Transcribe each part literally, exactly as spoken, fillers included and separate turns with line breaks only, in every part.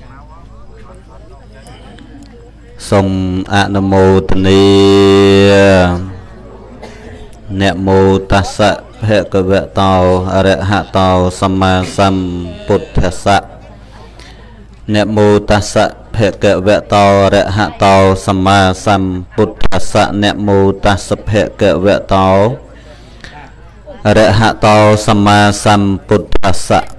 សូមអនុមោទនាអ្នកមោតស្សៈភគវតោអរហតោសម្មាសម្ពុទ្ធស្សៈអ្នកមោតស្សៈភគវតោអរហតោសម្មាសម្ពុទ្ធស្សៈអ្នកមោតស្សៈភគវតោអរហតោសម្មាសម្ពុទ្ធស្សៈ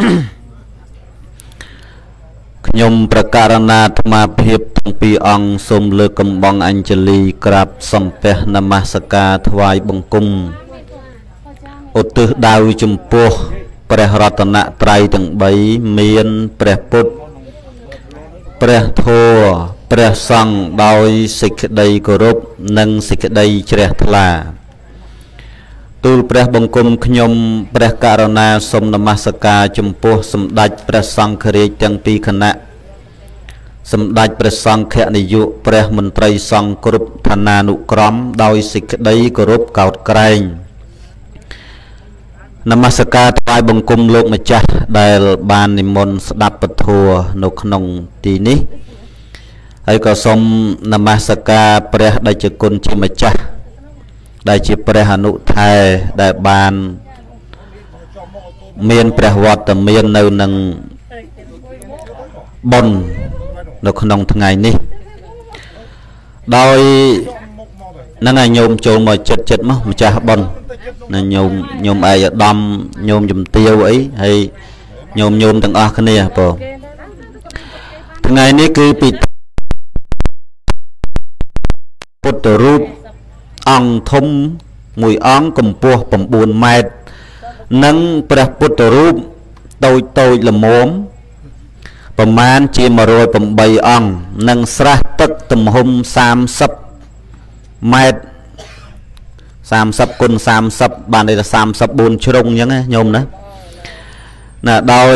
ខ្ញុំប្រកាសណាអាត្មាភាពទាំងពីរអង្គសូមលើកកំបងអញ្ជលីក្រាបសំពះនមស្ការថ្វាយបង្គំឧទ្ទិសដៅចំពោះព្រះរតនត្រ័យទាំងបីមានព្រះពុទ្ធព្រះធម៌ព្រះសង្ឃដោយសេចក្តីគោរពនិងសេចក្តីជ្រះថ្លាទូលព្រះបង្គំខ្ញុំព្រះករុណាសូមនមស្ការចំពោះសម្ដេចព្រះសង្ឃរាជទាំងពីរគណៈសម្ដេចព្រះសង្ឃនាយកព្រះមន្ត្រីសង្ឃគ្រប់ឋានានុក្រមដោយសេចក្តីគោរពកោតក្រែងនមស្ការថ្វាយបង្គំលោកម្ចាស់ដែលបាននិមន្តស្ដាប់ពធនៅក្នុងទីនេះហើយក៏សូមនមស្ការព្រះតេជគុណជាម្ចាស់ដែលជាព្រះអនុថែដែលបានមានព្រះវត្តមាននៅនឹងបុណ្យនៅក្នុងថ្ងៃនេះដោយនឹងឲ្យញោមចូលមកចិត្តចិត្តមកម្ចាស់បុណ្យណាញោមញោមឯកឧត្តមញោមជំទាវអីហើយញោមញោមទាំងអស់គ្នាបងថ្ងៃនេះគឺពីពុទ្ធរូបអង្គធំមួយអង្គកម្ពស់៩ម៉ែត្រនិងព្រះពុទ្ធរូបតូចតូចល្មមប្រមាណជា១០៨អង្គនិងស្រះទឹកទំហំសាមសិបម៉ែត្រសាមសិបគុណសាមសិបបានន័យថាសាមសិបបួនជ្រុងអញ្ចឹងណាញោមណាណាដោយ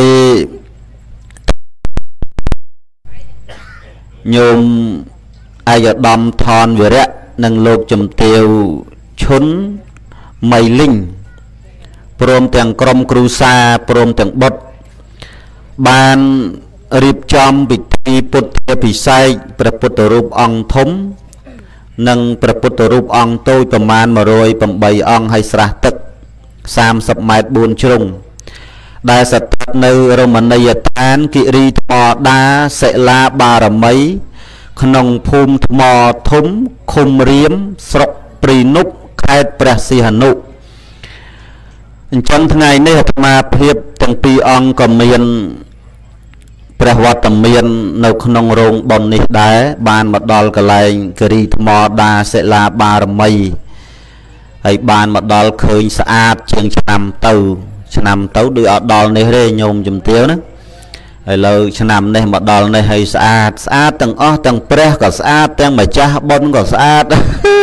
ញោមឯកឧត្តមថនវិរៈនិងលោកជំទាវឈុនមៃលីងព្រមទាំងក្រុមគ្រូសាព្រមទាំងបុត្របានរៀបចំពិធីពុទ្ធពិសេសព្រះពុទ្ធរូបអង្គធំនិងព្រះពុទ្ធរូបអង្គតូចប្រមាណ១០៨អង្គហើយស្រះទឹកសាមសិបម៉ែត្របួនជ្រុងដែលស្ថិតនៅរមណីយដ្ឋានគិរីថ្មដាសិលាបារមីក្នុងភូមិថ្មធំឃុំរៀមស្រុកព្រីនុបខេត្តព្រះសីហនុអញ្ចឹងថ្ងៃនេះអាត្មាភាពទាំងពីរអង្គក៏មានព្រះវត្តមាននៅក្នុងរោងបុណ្យនេះដែរបានមកដល់កន្លែងគិរីថ្មដាសិលាបារមីហើយបានមកដល់ឃើញស្អាតជាងឆ្នាំទៅឆ្នាំទៅដូចអត់ដល់នេះទេញោមជំទាវណាឥឡូវឆ្នាំនេះមកដល់នេះហើយស្អាតស្អាតទាំងអស់ទាំងព្រះក៏ស្អាតទាំងម្ចាស់បុណ្យក៏ស្អាត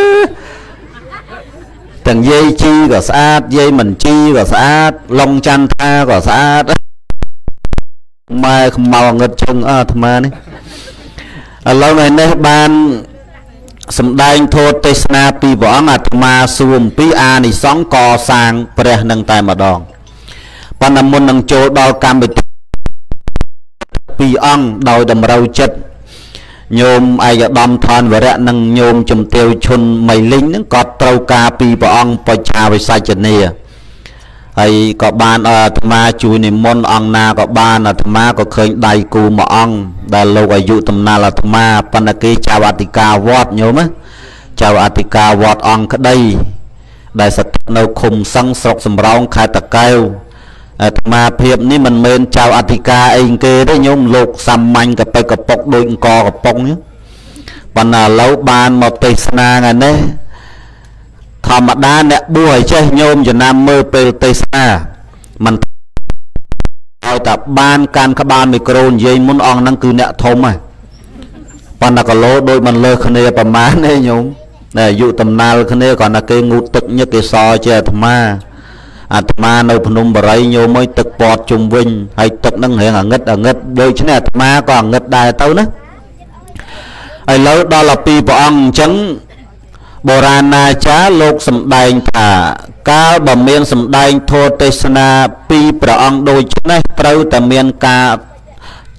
ទាំងយាយជីក៏ស្អាតយាយមិនជីក៏ស្អាតឡុងច័ន្ទថាក៏ស្អាតម៉ែខ្មៅងឹតជឹងអាត្មានេះឥឡូវថ្ងៃនេះបានសម្ដែងធម៌ទេសនាពីព្រះអង្គអាត្មាសួរអំពីអានិសង្សកសាងព្រះនឹងតែម្ដងប៉ុន្តែមុននឹងចូលដល់កម្មវិធីពីរអង្គដោយតម្រូវចិត្តញោមឯកឧត្តមថនវរៈនិងញោមជំទាវឈុនមៃលីងហ្នឹងក៏ត្រូវការពីព្រះអង្គបច្ចាវិសច្ចនាហើយក៏បានអាត្មាជួយនិមន្តអង្គណាក៏បានអាត្មាក៏ឃើញដៃគូមួយអង្គដែលលោកអាយុតំណាលអាត្មាបណ្ឌគេចៅអធិការវត្តញោមណាចៅអធិការវត្តអង្គក្តីដែលស្ថិតនៅឃុំសឹងស្រុកសំរោងខេត្តតាកែវអាត្មាភាពនេះមិនមែនចៅអធិការអីគេទេញោមលោកសាមញ្ញកប៉ិកកប៉ុកដូចអង្គកប៉ុងប៉ុន្តែឥឡូវបានមកទេសនាថ្ងៃនេះធម្មតាអ្នកបួសឲ្យចេះញោមចំណាំមើលពេលទេសនាមិនឲ្យតែបានកាន់ក្បាលមីក្រូនិយាយមុនអង្គហ្នឹងគឺអ្នកធំហ្នឹងប៉ុន្តែគីឡូដូចមិនលើគ្នាប្រមាណទេញោមតែអាយុតំណាលគ្នាគ្រាន់តែគេងូតទឹកញឹកគេសជាអាត្មាអាត្មានៅភ្នំបរិយញោមអើយទឹកពាត់ជុំវិញហើយទឹកហ្នឹងរៀងអាងឹតអាងឹតដូច្នេះអាត្មាក៏អាងឹតដែរទៅណាឥឡូវដល់ទៅពីព្រះអង្គអញ្ចឹងបុរាណាចារ្យលោកសម្ដែងថាកាលបើមានសម្ដែងធម៌ទេសនាពីព្រះអង្គដូចនេះត្រូវតែមានការ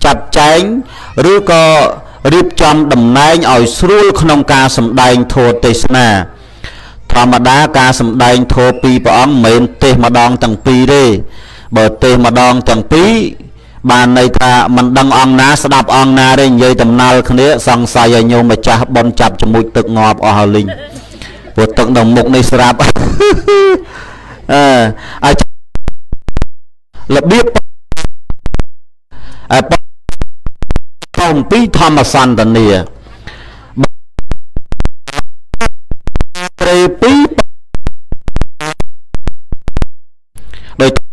ចាត់ចែងឬក៏រៀបចំតំណែងឲ្យស្រួលក្នុងការសម្ដែងធម៌ទេសនាធម្មតាការសម្ដែងធម៌ពីរព្រះអង្គមិនមែនទេសម្ដងទាំងពីរទេបើទេសម្ដងទាំងពីរបានន័យថាមិនដឹងអង្គណាស្ដាប់អង្គណាទេនិយាយដំណើរគ្នាសង្ស័យឲ្យញោមម្ចាស់បនចាប់ចមុចទឹកងាប់អស់ហើយលីងព្រោះទឹកនៅមុខនេះស្រាប់អឺឲ្យរបៀបអបអំពីធម្មសន្តានាព្រៃពីរដោយក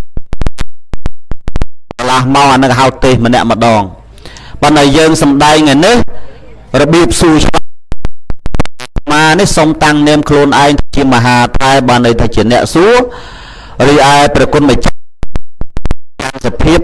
ន្លះមកអានឹងហៅទេសម្នាក់ម្ដងប៉ុន្តែយើងសំដែងឯនេះរបៀបសួរឆ្លើយមកនេះសូមតាំងនាមខ្លួនឯងជាមហាតែបានន័យថាជាអ្នកសួររីឯព្រះគុណម្ចាស់សភាព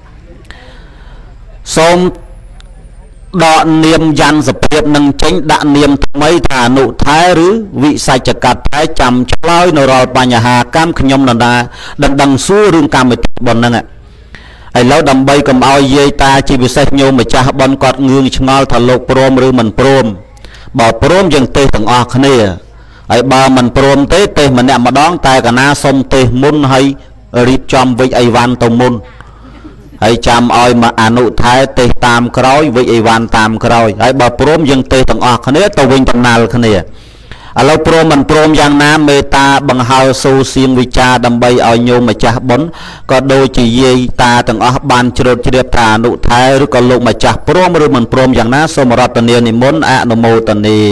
សូមដកនាមយ័នសភាពនឹងចេញដាក់នាមថ្មីថាអនុថែឬវិសច្ចកថែចាំឆ្លើយនៅរាល់បញ្ហាកម្មខ្ញុំដណ្ដាដណ្ដឹងសួររឿងកម្មវិធីប៉ុណ្ណឹងឥឡូវដើម្បីកុំឲ្យយាយតាជាពិសេសញោមម្ចាស់បនគាត់ងឿងឆ្ងល់ថាលោកព្រមឬមិនព្រមបើព្រមយើងទេសទាំងអស់គ្នាហើយបើមិនព្រមទេទេម្នាក់ម្ដងតែកាលណាសុំទេសមុនហើយរៀបចំវិចអីវ៉ាន់ទៅមុនហើយចាំឲ្យមកអនុថែទេសតាមក្រោយវិចអីវ៉ាន់តាមក្រោយហើយបើព្រមយើងទេសទាំងអស់គ្នាទៅវិញដំណើរគ្នាឥឡូវព្រមមិនព្រមយ៉ាងណាមេត្តាបង្ហើសូរសៀងវិចារដើម្បីឲ្យញោមម្ចាស់បុណ្យក៏ដូចជាយាយតាទាំងអស់បានជ្រាបជ្រាបថាអនុថែឬក៏លោកម្ចាស់ព្រមឬមិនព្រមយ៉ាងណាសូមរតនានិមន្តអនុមោទនា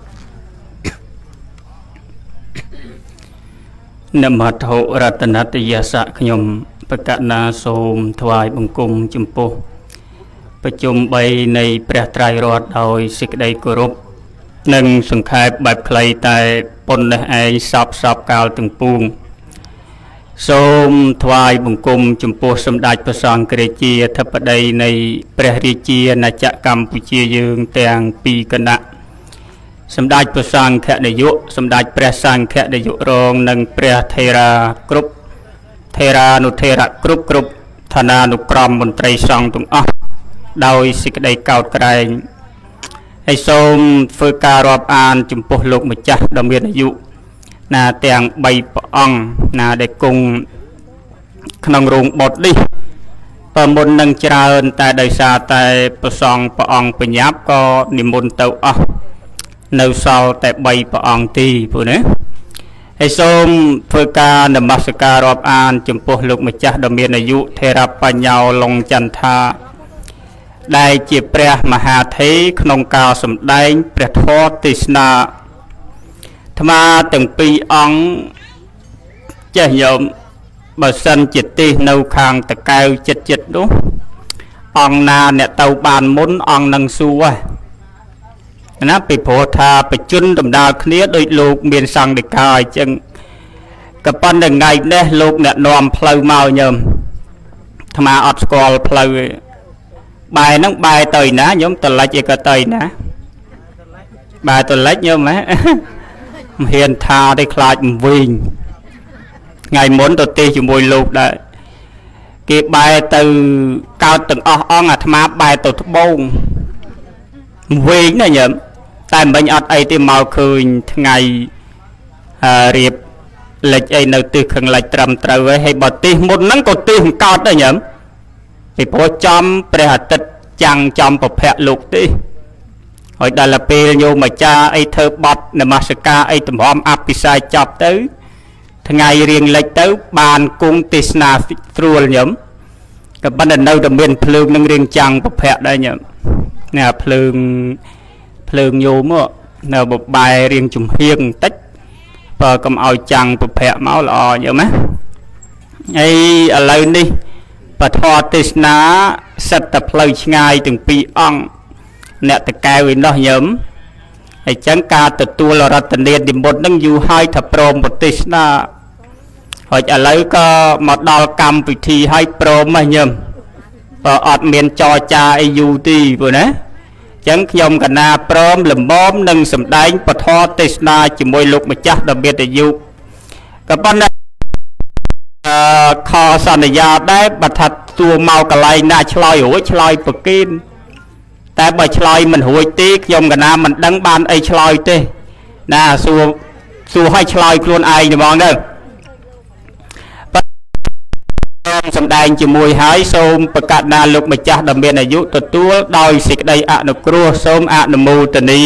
នមថោរតនតយសៈខ្ញុំបកណាសូមថ្វាយបង្គំចំពោះប្រជុំបីនៃព្រះត្រៃរតន៍ដោយសេចក្តីគោរពនិងសង្ខេបបែបខ្លីតែប៉ុណ្ណេះឯងសពសពកាលទាំងពួងសូមថ្វាយបង្គំចំពោះសម្ដេចព្រះសង្ឃរាជាធិបតីនៃព្រះរាជាណាចក្រកម្ពុជាយើងទាំងពីរគណៈសម្ដេចព្រះសង្ឃនាយកសម្ដេចព្រះសង្ឃនាយករងនិងព្រះថេរាគ្រប់ថេរានុថេរៈគ្រប់គ្រប់ឋានានុក្រមមន្ត្រីសង្ឃទាំងអស់ដោយសេចក្តីកោតក្រែងហើយសូមធ្វើការរាប់អានចំពោះលោកម្ចាស់ដ៏មានអាយុណាទាំងបីព្រះអង្គណាដែលគង់ក្នុងរោងបុត្រនេះបើមុននឹងច្រើនតែដោយសារតែប្រសងព្រះអង្គបញ្ញាប់ក៏និមន្តទៅអស់នៅសល់តែបីព្រះអង្គទីព្រោះណាហើយសូមធ្វើការនមស្ការរាប់អានចំពោះលោកម្ចាស់ដ៏មានអាយុថេរបញ្ញោឡុងចន្ទថាដែលជាព្រះមហាថេរក្នុងការសម្ដែងព្រះធម៌ទេសនាអាត្មាទាំងពីរអង្គចេះញោមបើសិនជាទេសនៅខាងតកែវចិត្តចិត្តនោះអង្គណាអ្នកទៅបានមុនអង្គនឹងសួរណាពីព្រោះថាបជនដំណើរគ្នាដោយលោកមានសង្ឃដីកាអញ្ចឹងក៏ប៉ុន្តែថ្ងៃនេះលោកអ្នកនាំផ្លូវមកញោមអាត្មាអត់ស្គាល់ផ្លូវទេបែរហ្នឹងបែរទៅណាញោមតលិចអីក៏ទៅណាបែរតលិចញោមហ៎មិនហ៊ានថាទេខ្លាចមិនវិញថ្ងៃមុនទៅទេជាមួយលោកដែរគេបែរទៅកោតទាំងអស់អង្គអាត្មាបែរទៅត្បូងវិញណាញោមតែមិនអត់អីទេមកឃើញថ្ងៃរៀបលិចអីនៅទិសខាងលិចត្រឹមត្រូវហើយបើទិសមុនហ្នឹងក៏ទិសកោតដែរញោមពីព្រោះចំព្រះអាទិត្យចាំងចំប្រភពលោកទេហើយដល់ពេលញោមអាចារ្យអីធ្វើបត់នមស្ការអីតម្រាំអភិសេកចប់ទៅថ្ងៃរៀងលិចទៅបានគង់ទេសនាស្រួលញោមក៏ប៉ុន្តែនៅតែមានភ្លើងនឹងរៀងចាំងប្រភពដែរញោមនេះភ្លើងភ្លើងញោមនៅបបែរៀងចំហៀងបន្តិចបើកុំឲ្យចាំងប្រភពមកល្អញោមណាហើយឥឡូវនេះពធទេសនាសិតតែផ្លូវឆ្ងាយទាំងពីរអង្គអ្នកតកែវឯនោះញោមហើយចឹងការទទួលរតនានិមន្តនឹងយូរហើយថាព្រមប្រទេសនាហើយឥឡូវក៏មកដល់កម្មវិធីឲ្យព្រមហ្នឹងញោមបើអត់មានចរចាអីយូរទីព្រោះណាចឹងខ្ញុំកណាព្រមលំមនឹងសម្ដែងពធទេសនាជាមួយលោកម្ចាស់ដ៏មានអាយុក៏ប៉ុន្តែ
ខសន្យាដែរបើថាសួរមកកន្លែងណាឆ្លើយរួចឆ្លើយប្រគិនតែបើឆ្លើយមិនរួចទេខ្ញុំកណាមិនដឹងបានអីឆ្លើយទេណាសួរសួរឲ្យឆ្លើយខ្លួនឯងហ្មងទៅសម្ដែងជាមួយហើយសូមប្រកាសណាលោកម្ចាស់ដ៏មានអាយុទទួលដោយសេចក្តីអនុគ្រោះសូមអនុមោទនា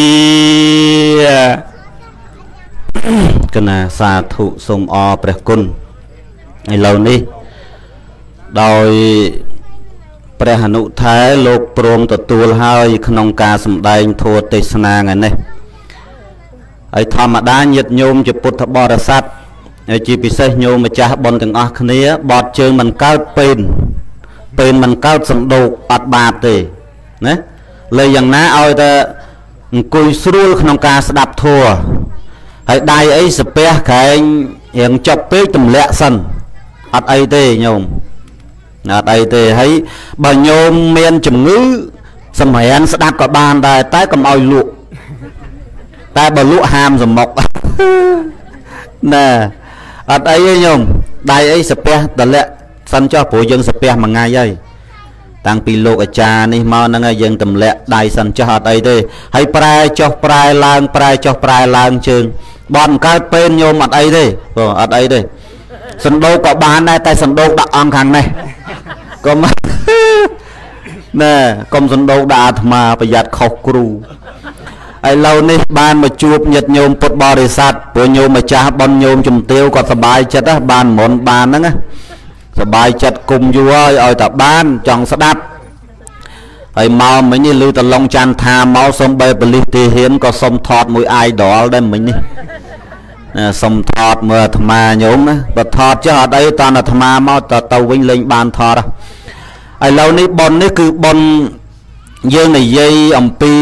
គណៈសាធុសូមអរព្រះគុណឥឡូវនេះដោយព្រះអនុថែលោកព្រមទទួលហើយក្នុងការសម្ដែងធម៌ទេសនាថ្ងៃនេះហើយធម្មតាញាតិញោមជាពុទ្ធបរិស័ទហើយជាពិសេសញោមម្ចាស់បុណ្យទាំងអស់គ្នាបត់ជើងមិនកើតពេនពេនមិនកើតសណ្ដូកអត់បាបទេណាលើយ៉ាងណាឲ្យតែអង្គុយស្រួលក្នុងការស្ដាប់ធម៌ហើយដៃអីសាពះក្រែងរៀងចប់ពេកទម្លាក់សិនអត់អីទេញោមអត់អីទេហើយបើញោមមានជំងឺសម្រានស្ដាប់ក៏បានដែរតែកុំឲ្យលក់តែបើលក់ហាមសមុកណាអត់អីទេញោមដៃអីសាពះទម្លាក់សិនចុះព្រោះយើងសាពះមួយថ្ងៃហើយតាំងពីលោកអាចារ្យនេះមកហ្នឹងហើយយើងទម្លាក់ដៃសិនចុះអត់អីទេហើយប្រែចុះប្រែឡើងប្រែចុះប្រែឡើងជើងបន់កើតពេលញោមអត់អីទេព្រោះអត់អីទេសណ្ដូកក៏បានដែរតែសណ្ដូកដាក់អង្គខាងនេះកុំណែកុំសណ្ដូកដាក់អាត្មាប្រយ័ត្នខុសគ្រូឥឡូវនេះបានមកជួបញាតិញោមពុទ្ធបរិស័ទព្រោះញោមម្ចាស់ប៉ុនញោមជំទាវគាត់សប្បាយចិត្តណាបានមុនបានហ្នឹងណាសប្បាយចិត្តគុំយូរហើយឲ្យតែបានចង់ស្ដាប់ហើយមកមិញនេះឮតឡុងច័ន្ទថាមកសុំបែបលិះទេហ៊ានក៏សុំថតមួយអាយដលដែរមិញនេះសុំថតមើលអាត្មាញោមណាបើថតចុះអត់អីតអាត្មាមកទៅទៅវិញលេងបានថតឥឡូវនេះប៉ុននេះគឺប៉ុនយើងនិយាយអំពី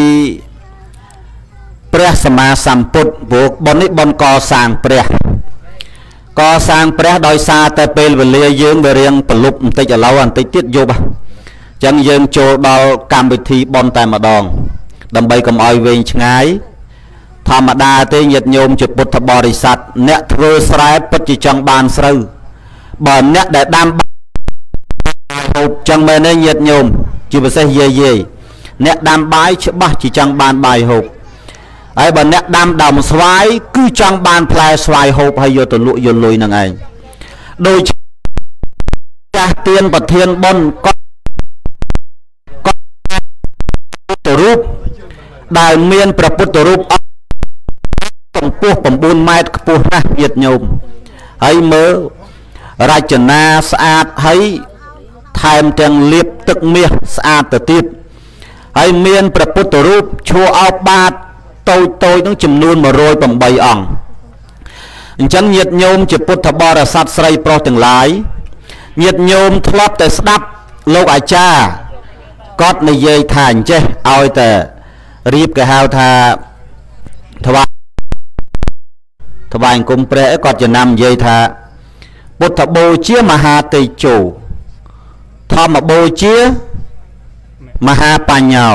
ព្រះសម្មាសម្ពុទ្ធព្រោះប៉ុននេះប៉ុនកសាងព្រះកសាងព្រះដោយសារតែពេលវេលាយើងវារៀងប្រលប់បន្តិចឥឡូវបន្តិចទៀតយប់អញ្ចឹងយើងចូលដល់កម្មវិធីប៉ុនតែម្ដងដើម្បីកុំឲ្យវែងឆ្ងាយធម្មតាទេញាតិញោមជាពុទ្ធបរិស័ទអ្នកធ្វើស្រែពិតជាចង់បានស្រូវបើអ្នកដែលដាំហូបចឹងមែនទេញាតិញោមជាពិសេសយាយយាយអ្នកដាំបាយច្បាស់ជាចង់បានបាយហូបហើយបើអ្នកដាំដើមស្វាយគឺចង់បានផ្លែស្វាយហូបហើយយកទៅលក់យកលុយនឹងឯងដោយចាស់ទៀនប្រធានបុណ្យក៏ពុទ្ធរូបដែលមានព្រះពុទ្ធរូបកម្ពស់៩ម៉ែត្រខ្ពស់ណាស់ញាតិញោមហើយមើលរចនាស្អាតហើយថែមទាំងលាបទឹកមាសស្អាតទៅទៀតហើយមានព្រះពុទ្ធរូបឈរអោបបាតតូចតូចនឹងចំនួន១០៨អង្គអញ្ចឹងញាតិញោមជាពុទ្ធបរិស័ទស្រីប្រុសទាំងឡាយញាតិញោមធ្លាប់តែស្ដាប់លោកអាចារ្យគាត់និយាយថាអញ្ចេះឲ្យតែរៀបគេហៅថាថ្វាយថ្វាយអង្គមព្រះគាត់ចំណាំនិយាយថាពុទ្ធបូជាមហាតេជោធម្មបូជាមហាបញ្ញោ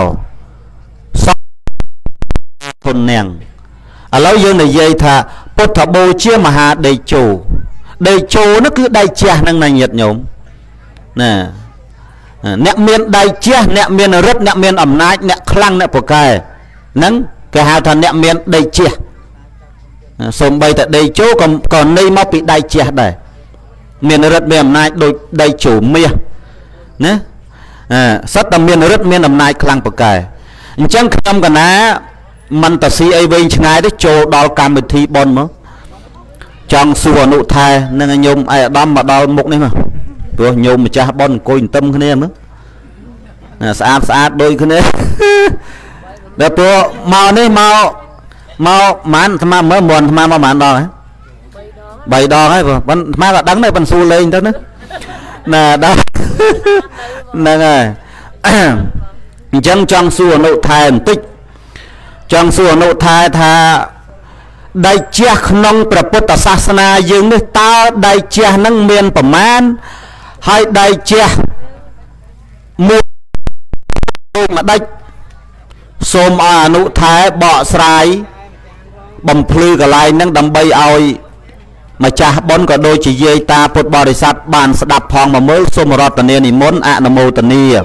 ធននាងឥឡូវយើងនិយាយថាពុទ្ធបូជាមហាតេជោតេជោនោះគឺដៃជះនឹងណាញាតិញោមណាអ្នកមានដៃជះអ្នកមានរិទ្ធអ្នកមានអំណាចអ្នកខ្លាំងអ្នកពូកែហ្នឹងគេហៅថាអ្នកមានដៃជះសូម្បីតែដេជោក៏ក៏នៃមកពីដៃជះដែរមានរិទ្ធមានអំណាចដូចដៃជោមាសណាអឺសិតតែមានរិទ្ធមានអំណាចខ្លាំងពូកែអញ្ចឹងខ្ញុំកណាមិនតស៊ីអីវែងឆ្ងាយទេចូលដល់កម្មវិធីប៉ុនមកចង់សួរអនុថែនឹងញោមឯអាដាមមកដល់មុខនេះមកព្រោះញោមម្ចាស់ប៉ុនអង្គុយទន្ទឹមគ្នាមើលស្អាតស្អាតដូចគ្នាដល់ព្រោះមកនេះមកមកម៉ានអាត្មាមើលមុនអាត្មាមកម៉ានដងហ៎បីដងហើយព្រោះប៉ុន្តែអាត្មាក៏ដឹងដែរប៉ុន្តែសួរលេងទៅណាណាដល់ហ្នឹងហើយអញ្ចឹងចង់សួរអនុថែបន្តិចចង់សួរអនុថែថាដៃជះក្នុងព្រះពុទ្ធសាសនាយើងនេះតើដៃជះនឹងមានប្រមាណហើយដៃជះមួយមួយដាច់សូមឲ្យអនុថែបកស្រាយបំភ្លឺកន្លែងហ្នឹងដើម្បីឲ្យ mà cha bốn có đôi chỉ dây ta phật bò để sát bàn đập phong mà mới xô một rót tần niên thì muốn ạ nằm mô tần niên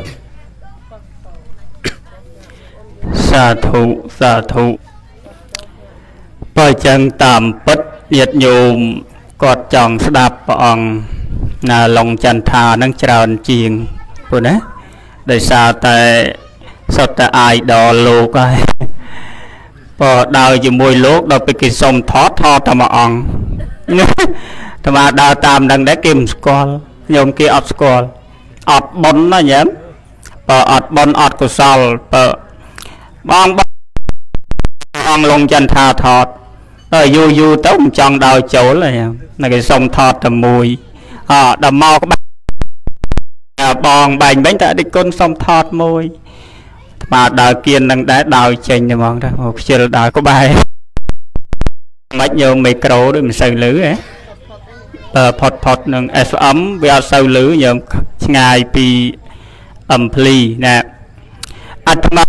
sa thụ sa thụ bởi chân tạm bất nhiệt nhùm cọt chồng đạp bọn là lòng chân thà nâng tròn chiền của đấy để sao tại sao tại ai đó lô coi bỏ đào chỉ mùi lốt đâu bị cái sông thoát thoát tầm bọn tầm mà đào tam đang để kim scroll nhôm kia ọt scroll ọt bón nó nhém bỏ ọt bón ọt của sao bỏ bong bong lòng chân thà thoát ở du du tống trong đào chỗ là là cái sông thoát tầm mùi họ đầm mau các bạn bong bành bánh tại đi con sông thoát mùi mà đào kiên đang đá đào chênh thì mong đó một chiều đào có bài mấy nhiều micro để mình sâu lưới ấy ờ phật phật nâng ấm về sâu lưới nhầm ngày pi ẩm pli nè ăn mà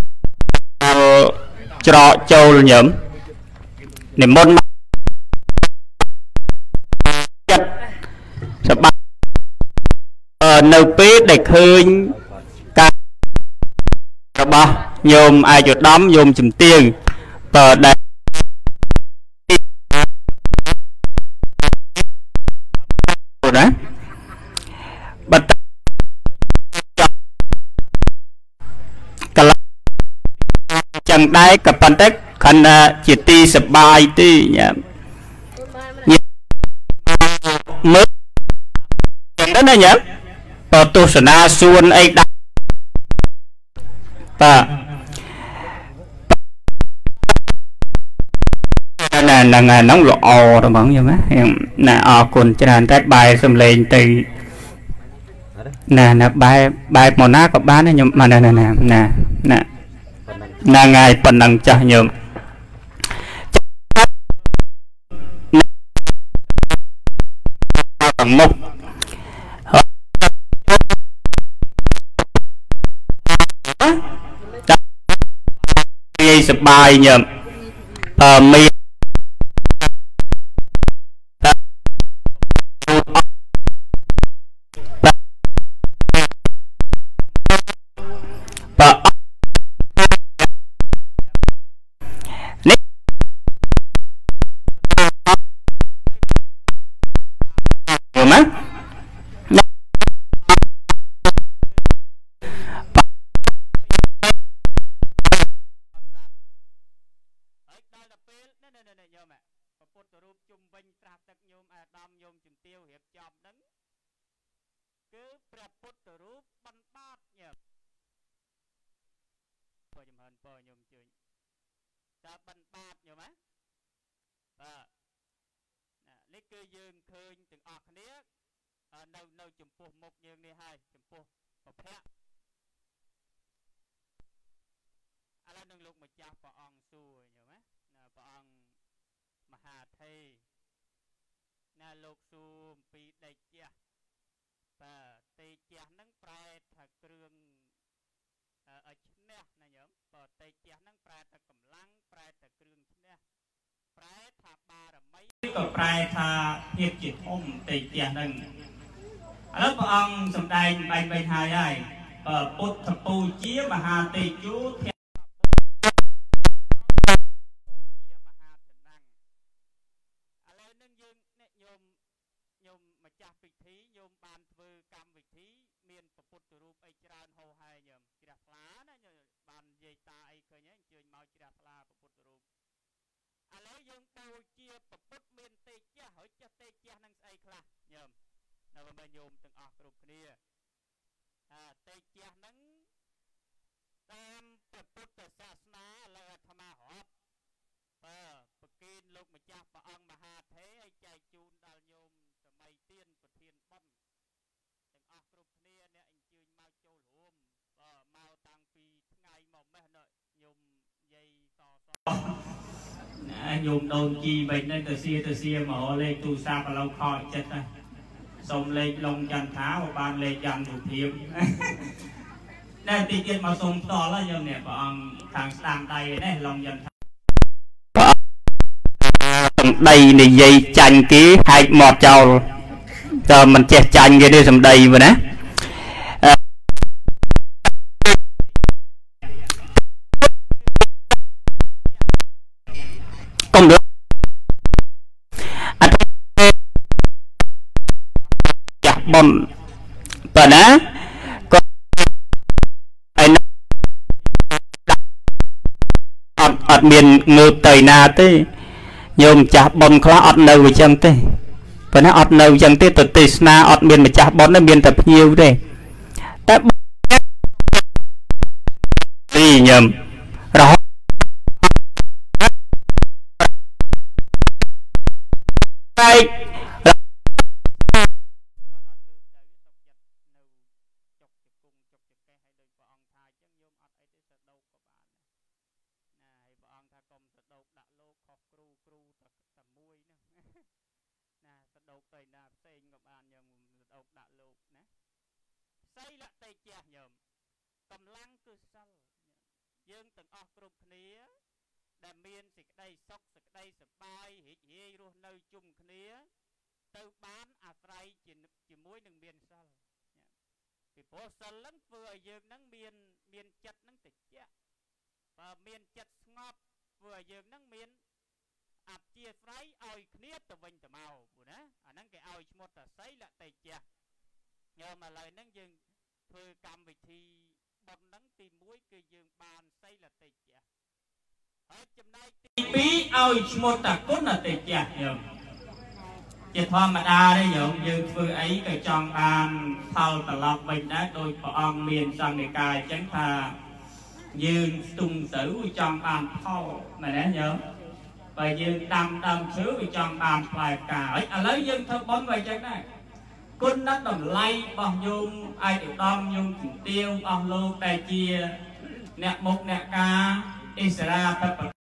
trọ châu nhầm để môn mắt chất sẽ bắt ờ nâu pít để khơi ca ba nhôm ai chuột đấm nhôm chùm tiền tờ đây đấy bật chẳng đáy cặp bàn tết khăn chỉ ti sập bài ti nhá mới chẳng đó này nhá tờ tu sờ na xuân ấy đã ta là là ngày nóng lọ rồi bắn như má nè ở còn trên tết bài xâm lên từ nè nè bài bài màu ná có bán đấy nhưng mà nè nè nè nè nè nè ngày phần năng cho nhiều bằng mục ngay sập bài nhầm ờ miก็แปลทาเทียบจิตอมติเตียนึงแล้วพระองค์สำแดงใบใบหายได้พุทธปูเจียมหาติจุเทียอะไรนึงยืนเนี่ยโยมโยมมาจากพิธีโยมบานฟือกรรมพิธีเมียนพระพุทธรูปไอจราโหหายโยมจิราพลานะโยมบานเยตาไอเคยเนี่ยเจอมาจิราพลาพระพุทธรูปอะไรโยมปูเจียพระพุทธเมียนเตเจียหอยจะเตเจียนั่งไอคลาโยมเรามาโยมตั้งออกรูปนี้เตเจียนั่งตามพระพุทธศาสนาและธรรมะหอบเออปกินลูกมาจากพระองค์มหาเทไอใจจูนดาลโยมสมัยเตี้ยนประเทียนบ้านตั้งออกรูปนี้เนี่ยอันจืนมาโจหลวมเออมาตั้งปีไงหมอแม่เนยโยมยัยซอซอโยมโดนจีไปนั่นตัวเสียตัวเสียหมอเลยตูซาปเราคอยจัดนะส่งเลยลงยันเท้าบานเลยยันถูกเทียมได้ตีเกตมาส่งต่อแล้วโยมเนี่ยพระองค์ทางสตางค์ใดได้ลงยันเท้าសម្ដីនិយាយចាញ់គេហែកមាត់ចោលតើមិនចេះចាញ់គេទេសម្ដីមើលណាកុំអត់ចាស់ប៉ុនប៉ុណ្ណាក៏ឯណាអត់អត់មានងើបទៅណាទេញោមចាស់ប៉ុនខ្លះអត់នៅអញ្ចឹងទេប៉ុន្តែអត់នៅអញ្ចឹងទេទៅទេសនាអត់មានម្ចាស់ប៉ុនទេមានតែភ្ញៀវទេតែទីញោមរហូតតែយើងទាំងអស់គ្រប់គ្នាដែលមានសេចក្តីសុខសេចក្តីសប្បាយរីករាយរស់នៅជុំគ្នាទៅបានអាស្រ័យជាមួយនឹងមានសិលពីព្រោះសិលហ្នឹងធ្វើឲ្យយើងហ្នឹងមានមានចិត្តហ្នឹងតិចបើមានចិត្តស្ងប់ធ្វើឲ្យយើងហ្នឹងមានអព្យាស្រ័យឲ្យគ្នាទៅវិញទៅមកព្រោះណាអាហ្នឹងគេឲ្យឈ្មោះថាសីលតិច្ចៈញោមឥឡូវហ្នឹងយើងធ្វើកម្មវិធីបុណ្យហ្នឹងទីមួយគឺយើងបានសីលតិច្ចៈហើយចំណែកទីពីរឲ្យឈ្មោះថាគុណតិច្ចៈញោមជាធម្មតាទេញោមយើងធ្វើអីក៏ចង់បានផលត្រឡប់វិញដែរដោយព្រះអង្គមានសង្ឃនិកាយអញ្ចឹងថាយើងស្ទុំទៅចង់បានផលមែនទេញោមបើយើងដាំដើមឈើវាចង់បានផ្លែផ្កាហើយឥឡូវយើងធ្វើបុណ្យវាអញ្ចឹងដែរគុណតម្លៃរបស់ញោមឯកឧត្តមញោមជំទាវអស់លោកដែលជាអ្នកមុខអ្នកការអិសរាធិបតេយ្យ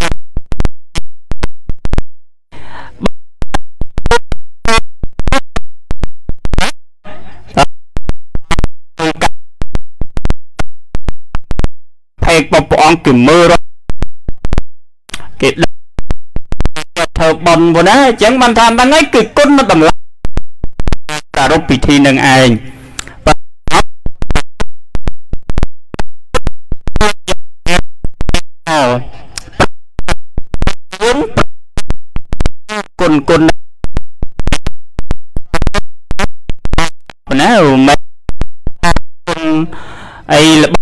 ភេកព្រះអង្គគេមើលគេធ្វើបុណ្យប៉ុណ្ណាអញ្ចឹងបានថាហ្នឹងឯងគឺគុណតម្លៃប្រារព្ធពិធីនឹងឯងគុណគុណណាមិនគុណអី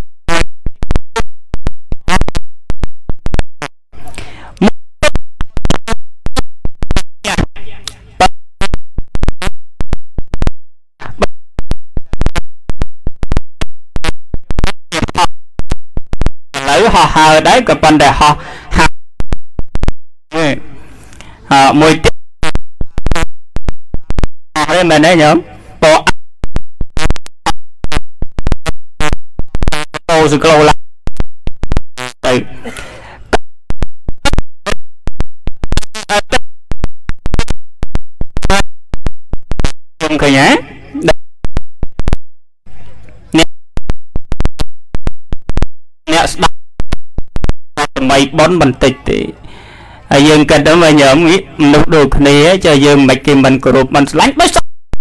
ហោះហើរដែរក៏ប៉ុន្តែហោះហាក់អឺមួយទៀតអស់ហើយមែនទេញោមតោតោសក្លោឡាទៅគុំឃើញហ៎អ្នកស្ដាប់ថ្មីប៉ុនបន្តិចទេហើយយើងគិតទៅមកញោមមនុស្សដូចគ្នាចាយើងមិនគេមិនគោរពមិនស្រឡាញ់បើ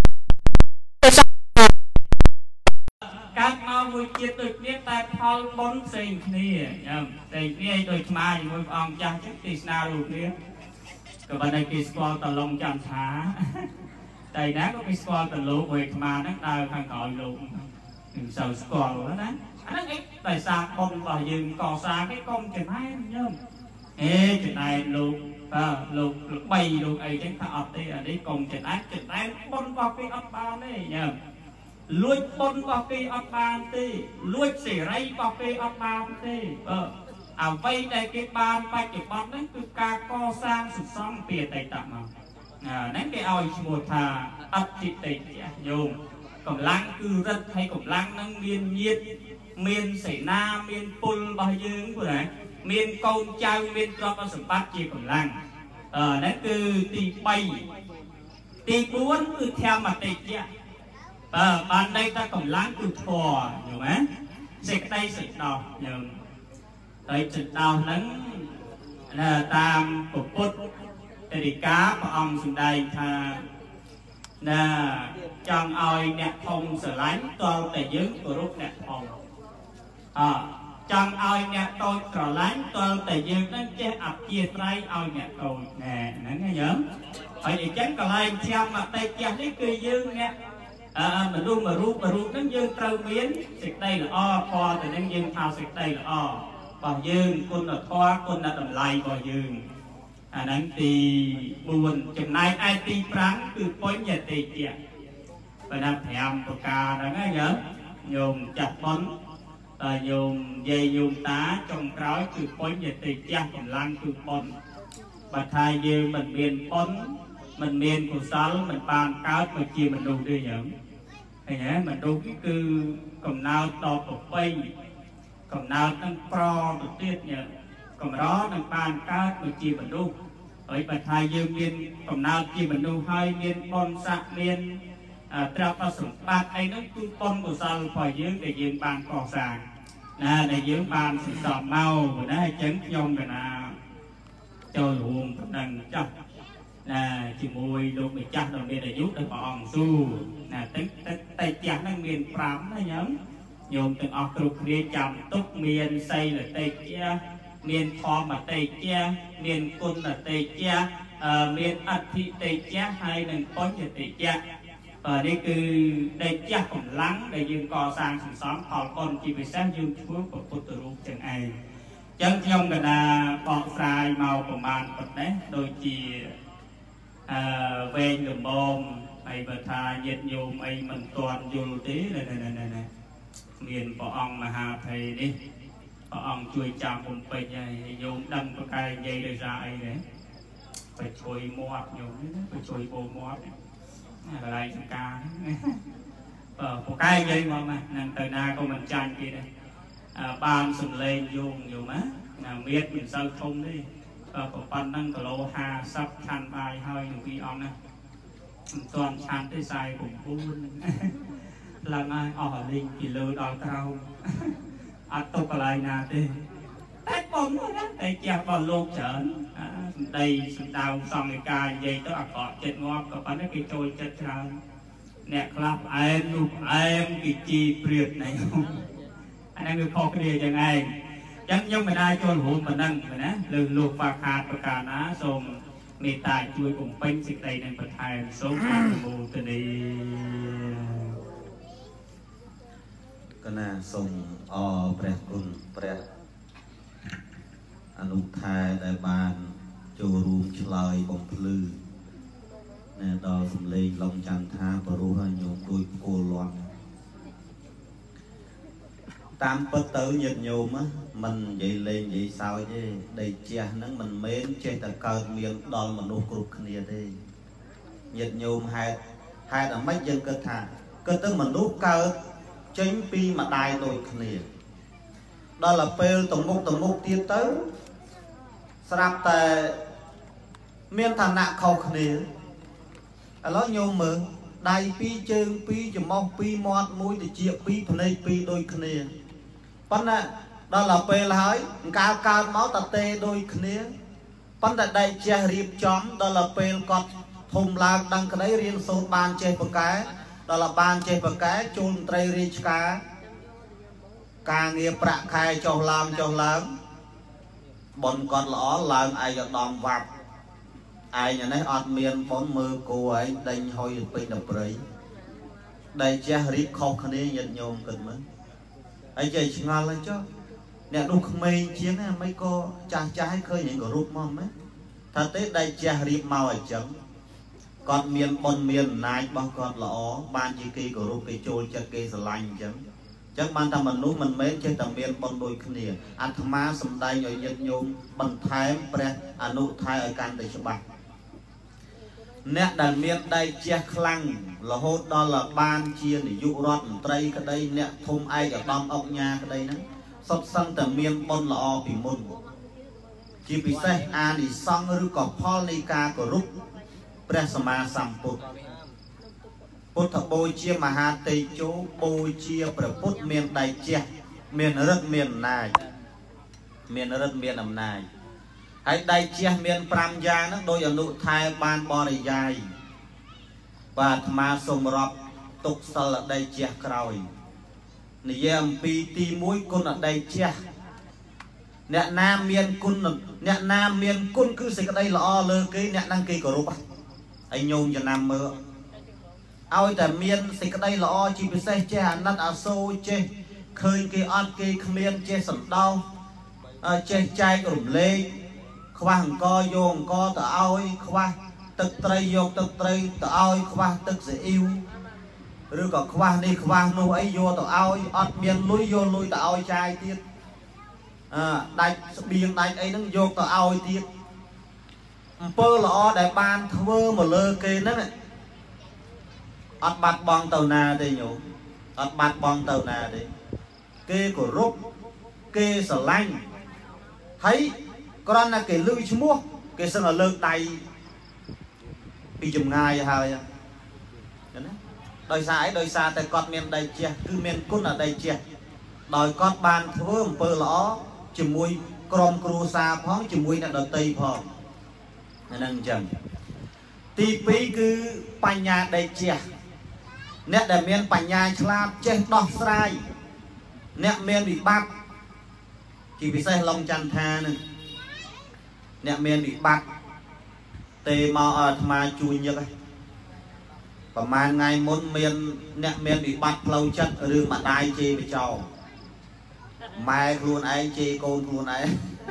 កើតមកមួយជាតិដូចគ្នាតែផលបុណ្យផ្សេងគ្នាញោមផ្សេងគ្នាដូចស្មាជាមួយព្រះអង្គចាស់ចឹងទេសនារូបគ្នាក៏ប៉ុន្តែគេស្គាល់តឡុងចន្ទថាតែណាក៏គេស្គាល់តលោកមួយស្មាហ្នឹងដើរខាងក្រោយលោកមិនសូវស្គាល់ណាអាហ្នឹងឯងតែសារបុណ្យរបស់យើងកសាងគេកុំចំណែនញោមអេចំណែនលោកបាទលោកលោកបីលោកអីចឹងថាអត់ទេអានេះកុំចំណែនចំណែនបុណ្យរបស់គេអត់បានទេញោមលួចបុណ្យរបស់គេអត់បានទេលួចសេរីរបស់គេអត់បានទេបាទអ្វីដែលគេបានបច្ចុប្បន្នហ្នឹងគឺការកសាងសន្សំពីអតីតមកហ្នឹងគេឲ្យឈ្មោះថាអតិតេយញោមកម្លាំងគឺរិទ្ធហើយកម្លាំងហ្នឹងមានញាតិមានសេនាមានពលរបស់យើងព្រោះណាមានកូនចៅមានទ្រព្យសម្បត្តិជាកម្លាំងអឺហ្នឹងគឺទីបីទីបួនគឺធម្មតិច្ចៈបើបានន័យថាកម្លាំងគឺធម៌យល់ទេសេចក្តីសេចដោះញោមហើយសេចដោះហ្នឹងតាមពុទ្ធតរិកាព្រះអង្គសម្ដែងថាណាចង់ឲ្យអ្នកធំស្រឡាញ់តលតែយើងគោរពអ្នកធំអចង់ឲ្យអ្នកតូចស្រឡាញ់តលតែយើងនឹងចេះអព្យាស្រ័យឲ្យអ្នកតូចណែហ្នឹងហើយយើងហើយអញ្ចឹងកន្លែងចាំអតីតចាស់នេះគឺយើងអ្នកអឺមនុស្សមួយរូបមួយរូបហ្នឹងយើងត្រូវមានសេចក្តីល្អពណ៌ទៅនឹងយើងថាសេចក្តីល្អរបស់យើងគុណធម៌គុណតម្លៃរបស់យើងអាហ្នឹងទីបួនចំណែកឯទីប្រាំគឺបញ្ញតិជៈបើណាប្រាំប្រការហ្នឹងហើយញោមចាស់ប៉ុនតែញោមយាយញោមតាចុងក្រោយគឺបញ្ញតិជៈកម្លាំងគឺប៉ុនបើថាយើងមិនមានប៉ុនមិនមានកុសលមិនបានកើតមកជាមនុស្សទេញោមឃើញទេមនុស្សគឺកំណើតដល់ប្រពៃកំណើតនឹងប្រទៅទៀតញោមកម្រនឹងបានកើតមកជាមនុស្សហើយបើថាយើងមានកំណើតជាមនុស្សហើយមានបុណ្យស័ក្តិមានទ្រព្យសម្បត្តិអីហ្នឹងគឺបុណ្យកុសលរបស់យើងដែលយើងបានកសាងណាដែលយើងបានសន្សំមកណាអញ្ចឹងខ្ញុំកណាចូលរួមប៉ុណ្ណឹងចាស់ណាជាមួយលោកម្ចាស់ដ៏មានអាយុដោយព្រះអង្គស៊ូណាតិចតិចតិចចាស់ហ្នឹងមានប្រាំណាញោមញោមទាំងអស់គ្រប់គ្នាចាំទុកមានសីលតិចមានធម្មតិជៈមានគុណតិជៈមានអធិតិជៈហើយនឹងបញ្ញតិជៈនេះគឺដេកចាស់កម្លាំងដែលយើងកសាងសន្សំផលបុណ្យជាពិសេសយើងធ្វើព្រះពុទ្ធរូបទាំងឯងចឹងខ្ញុំកណាបកស្រាយមកប្រមាណប៉ុណ្ណេះដូចជាអឺវែងលំមហើយបើថាញាតិញោមអីមិនទាន់យល់ទេណែណែណែណែមានព្រះអង្គមហាថេរនេះព្រះអង្គជួយចាំបំពេញហើយញោមដឹងប្រកែនិយាយដោយសារអីទេបើជួយមាត់ញោមបើជួយបោមាត់កន្លែងសង្ការបើប្រកែនិយាយមកណានឹងទៅណាក៏មិនចាញ់ទៀតដែរបានសំឡេងយងញោមណាមៀតមិនសូវធំទេបើប៉ុណ្ណឹងគីឡូห้าสิบឆាន់បាយហើយនឹងពីអង្គណាមិនទាន់ឆាន់ទេខ្សែ៩ឡើងហើយអស់លេងពីលើដល់ក្រោមអត់ទុកកន្លែងណាទេតែបងណាតែចាស់បងលោកច្រើនសម្ដីសម្ដៅសង្ឃិកានិយាយទៅអកចិត្តងាប់ក៏ប៉ុន្តែគេចូលចិត្តច្រើនអ្នកខ្លះផ្អែមនោះផ្អែមគេជីព្រាតណៃអាហ្នឹងគឺខុសគ្នាយ៉ាងឯងចឹងខ្ញុំមិនដែរចូលរួមប៉ុណ្ណឹងណាលើលោកបាខាតប្រការណាសូមមេត្តាជួយបំពេញសេចក្តីនឹងបន្ថែមសូមអនុមោទនា
កណាសូមអរព្រះគុណព្រះអនុថែដែលបានចូលរួមឆ្លើយបំភ្លឺនៅដល់សំឡេងឡុងចន្ទថាបរុសឲ្យញោមទួយគោលលាន់តាមពិតទៅញាតិញោមមិននិយាយលេងនិយាយសើចទេដេកជះហ្នឹងមិនមែនចេះតែកើតមានដល់មនុស្សគ្រប់គ្នាទេញាតិញោមហេតុហេតុអ្ម៉េចយើងគិតថាគិតទៅមនុស្សកើតចេញពីម្ដាយដូចគ្នាដល់ពេលទៅមុខទៅមុខទៀតទៅស្រាប់តែមានឋានៈខុសគ្នាឥឡូវញោមមើលដៃពីរជើងពីរច្រមុះពីរមាត់មួយតិចពីរភ្នែកពីរដូចគ្នាប៉ុន្តែដល់ពេលហើយកាលកើតមកតតេដូចគ្នាប៉ុន្តែដៃចេះរៀបចំដល់ពេលគាត់ធំឡើងដឹងក្តីរៀនសូត្របានចេះបកែដល់បានចេះបកែចូលមន្ត្រីរាជការការងារប្រាក់ខែចុះឡើងចុះឡើងបនគាត់ល្អឡើងឯកឧត្តមវត្តឯងនេះអត់មានបនមើលគូឯងដេញហុយពេញដល់ព្រៃដែលចេះរៀបខុសគ្នាញាតិញោមគិតមើលហើយចេះឆ្ងល់ហើយចុះអ្នកនោះក្មេងជាងណាមិនក៏ចាស់ចាស់ឲ្យឃើញនឹងក៏រូបមកមែនថាទេដែលចេះរៀបមកអញ្ចឹងគាត់មានបុណ្យមានអំណាចរបស់គាត់ល្អបានជាគេគោរពគេចូលចិត្តគេស្រឡាញ់អញ្ចឹងអញ្ចឹងបានថាមនុស្សមិនមែនចេះតែមានបុណ្យដូចគ្នាអាត្មាសំដែងឲ្យញាតិញោមបន្ថែមព្រះអនុថែឲ្យកាន់តែច្បាស់អ្នកដែលមានដៃជះខ្លាំងរហូតដល់បានជានាយករដ្ឋមន្ត្រីក្តីអ្នកធំឯកឧត្តមអុកញ៉ាក្តីហ្នឹងសុទ្ធសឹងតែមានបុណ្យល្អពីមុនជាពិសេសអានិសង្ឃឬក៏ផលនៃការគោរពព្រះសម្មាសម្ពុទ្ធពុទ្ធបូជាមហាតេជោបូជាព្រះពុទ្ធមានដៃជះមានឫទ្ធិមានអំណាចមានឫទ្ធិមានអំណាច hãy đây chia miền pram giang nó đôi ở nụ thai ban bò này dài và mà sông rọp tục sờ ở đây chia còi nè em pi ti mũi côn ở đây chia nè nam miền côn nè nam miền côn cứ xây cái đây lọ lơ cái nè đăng ký của rúp anh nhung cho nam mơ aoแต่miền xây cái đây lọ chỉ bị xây che hẳn nát áo xô che khơi cái on cái miền che sầm đau che chai của rụm lê khoa hàng co vô hàng co tự ao khoa tức tây vô tức tây tự ao khoa tức sẽ yêu rồi còn khoa đi khoa nô ấy vô tự ao ọt miền lối vô lối tự ao chai tiết à đại biên đại ấy nó vô tự ao tiết pơ lọ đại ban thưa mà lơ kê đó này ọt bát bong tàu na đây nhủ ọt bát bong tàu na đây kê của rút kê sờ lanh thấy con là cái lưỡi chú mua cái sân là lợn đầy bị chùm ngay hơi đôi xa ấy đôi xa tại con miền đây chia cứ miền cún ở đây chia đòi con bàn thưa một bơ lõ chùm mui crom cru xa phóng chùm mui là đợt tây phò nên chẳng tí phí cứ bánh nhà đây chia nét để miền bánh nhà chla chết đọt sai nét miền bị bắt chỉ bị xe long chăn tha nè nè miền bị bắt tê mò ở mà chui nhật ấy và mà ngày muốn miền nè miền bị bắt lâu chất ở đường mặt ai chê với cháu mai luôn ấy chê con luôn ấy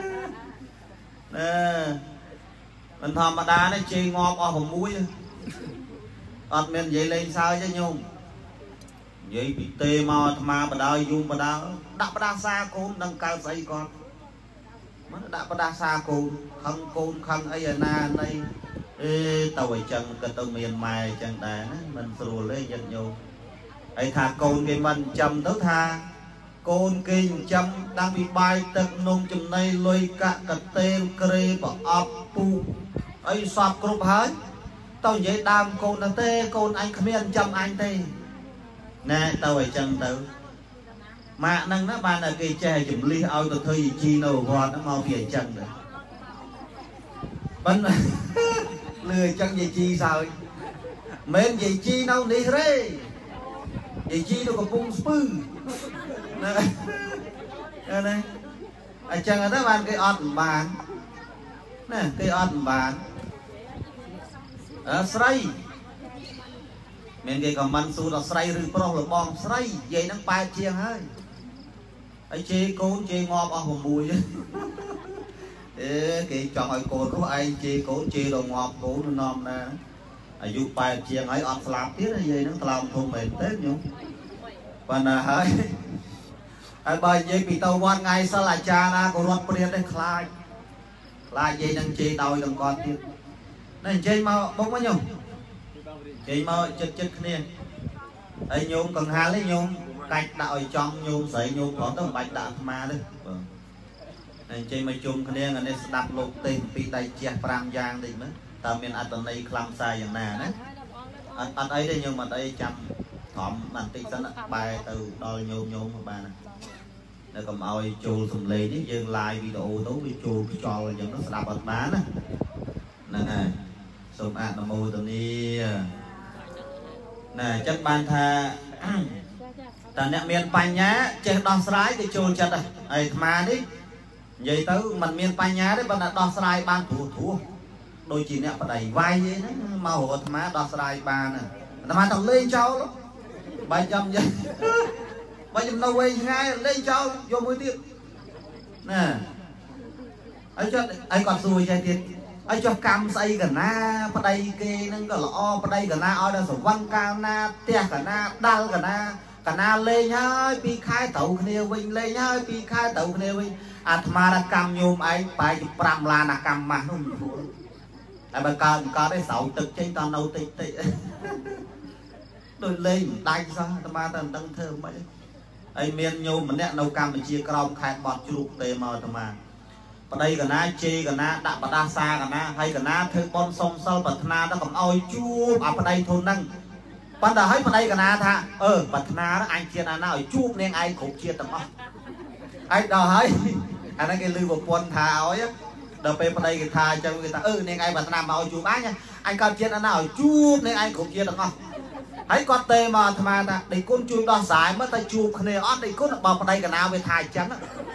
nè mình thòm mà đá nó chê ngọt ở hồng mũi ọt miền vậy lên sao chứ nhung vậy bị tê mò mà bà đau dung bà đau đạp bà đa xa con đang cao dây con đã có đa xa cô không cô không ấy ở na đây tàu ấy chân cái tàu miền mài chân đá mình sửa lấy dân nhiều ấy thà côn cái mình chầm tới tha côn kinh chầm đang bị bay tật nông chùm này lôi cả cả tên kê bỏ ấp pu ấy sọp cục hết tàu vậy đam côn là tê côn anh không biết chầm anh tê nè tàu ấy chân tới mà năng nó ban là cây tre chùm ly ao từ thời chi nổ vọt nó mau về chân rồi bánh lười chân về chi sao mến về chi đâu đi thế về chi đâu có bung spư nè này ở chân ở đó ban cây ọt bàn nè cây ọt bàn ở sray mình cái còn man su là sray rư pro là bom sray vậy nó ba chiên hơi ấy chê côn chê ngọt ở hồng mùi ê cái chọn hỏi côn của ai chê côn chê đồ ngọt côn nó nòm nè ở dụ bài chiên ấy ọt làm tiết là gì nó làm thùng mềm tết nhung và là hơi ai bài dây bị tàu quan ngay sao lại cha na của loạt bia đây khai là dây đang chê đôi đừng con tiết nên chê mau bông quá nhung chê mau chất chất nè ấy nhung còn hai lấy nhung cách đạo trong nhung sấy nhung có tấm bạch đạo ma đấy này chơi mấy chung cái này này đạp lục tiền bị tay che pram giang thì mới tao miền ăn tuần này làm saiอย่างnào đấy ăn ăn ấy đây nhưng mà đây chăm thọm bản tinh sẵn bài từ đôi nhung nhung mà bà này để cầm oi chùi thùng lì đấy dương like video tố bị chùi cái trò giờ nó đạp bật bán á nè sum ăn nó môi tụi đi nè chắc ban tha ta nè miền Pành nhá chơi đòn sải cái chôn chặt này ấy mà đi vậy tới mình miền Pành nhá đấy bạn đã đòn sải ban thủ thủ đôi chị nè phải đầy vai vậy đó màu hột má đòn sải ban nè mà thằng lên cháu lắm bảy trăm vậy bảy trăm đâu quay ngay lên cháu vô mới tiếp nè ấy cho ấy còn xui chơi tiền ấy cho cam say cả na phải đầy cái nó gọi là o phải đầy cả na o đang sổ văn cao na tia cả na đau cả na cả na lên nhá pi khai tàu kia vinh lên nhá pi khai tàu kia vinh à mà là cam nhôm ấy phải pram la là cam mà không ai bà cao cao đấy sáu tực trên toàn đầu tịch tịch đôi lên đánh sao mà tận tăng thơm mấy ấy miền nhôm mình nè nấu cam mình chia crom khai bọt chuột tê mờ tầm mà và đây cả na chê cả na đạp đa xa cả na hay cả na thơ con sông sâu bật na nó còn oi chua à vào đây thôn năng ban đầu hết vào đây cả na tha ờ bật na đó anh chia na nào chua nên ai cũng chia tầm ai đó hết anh nói cái lưu một quân thà ấy
ដល់ពេលប្តីគេថាអញ្ចឹងគេថាអឺនាងឯងបាត់ឆ្នាំមកឲ្យជួបអញអញកើតជាតិអណាឲ្យជួបនាងឯងគ្រប់ជាតិទាំងអស់ហើយគាត់ទេមកអាត្មាថាដេកគុណជួយដោះស្រាយមើលតែជួបគ្នាអត់ដេកគុណបើប្តីកណាវាថាអញ្ចឹង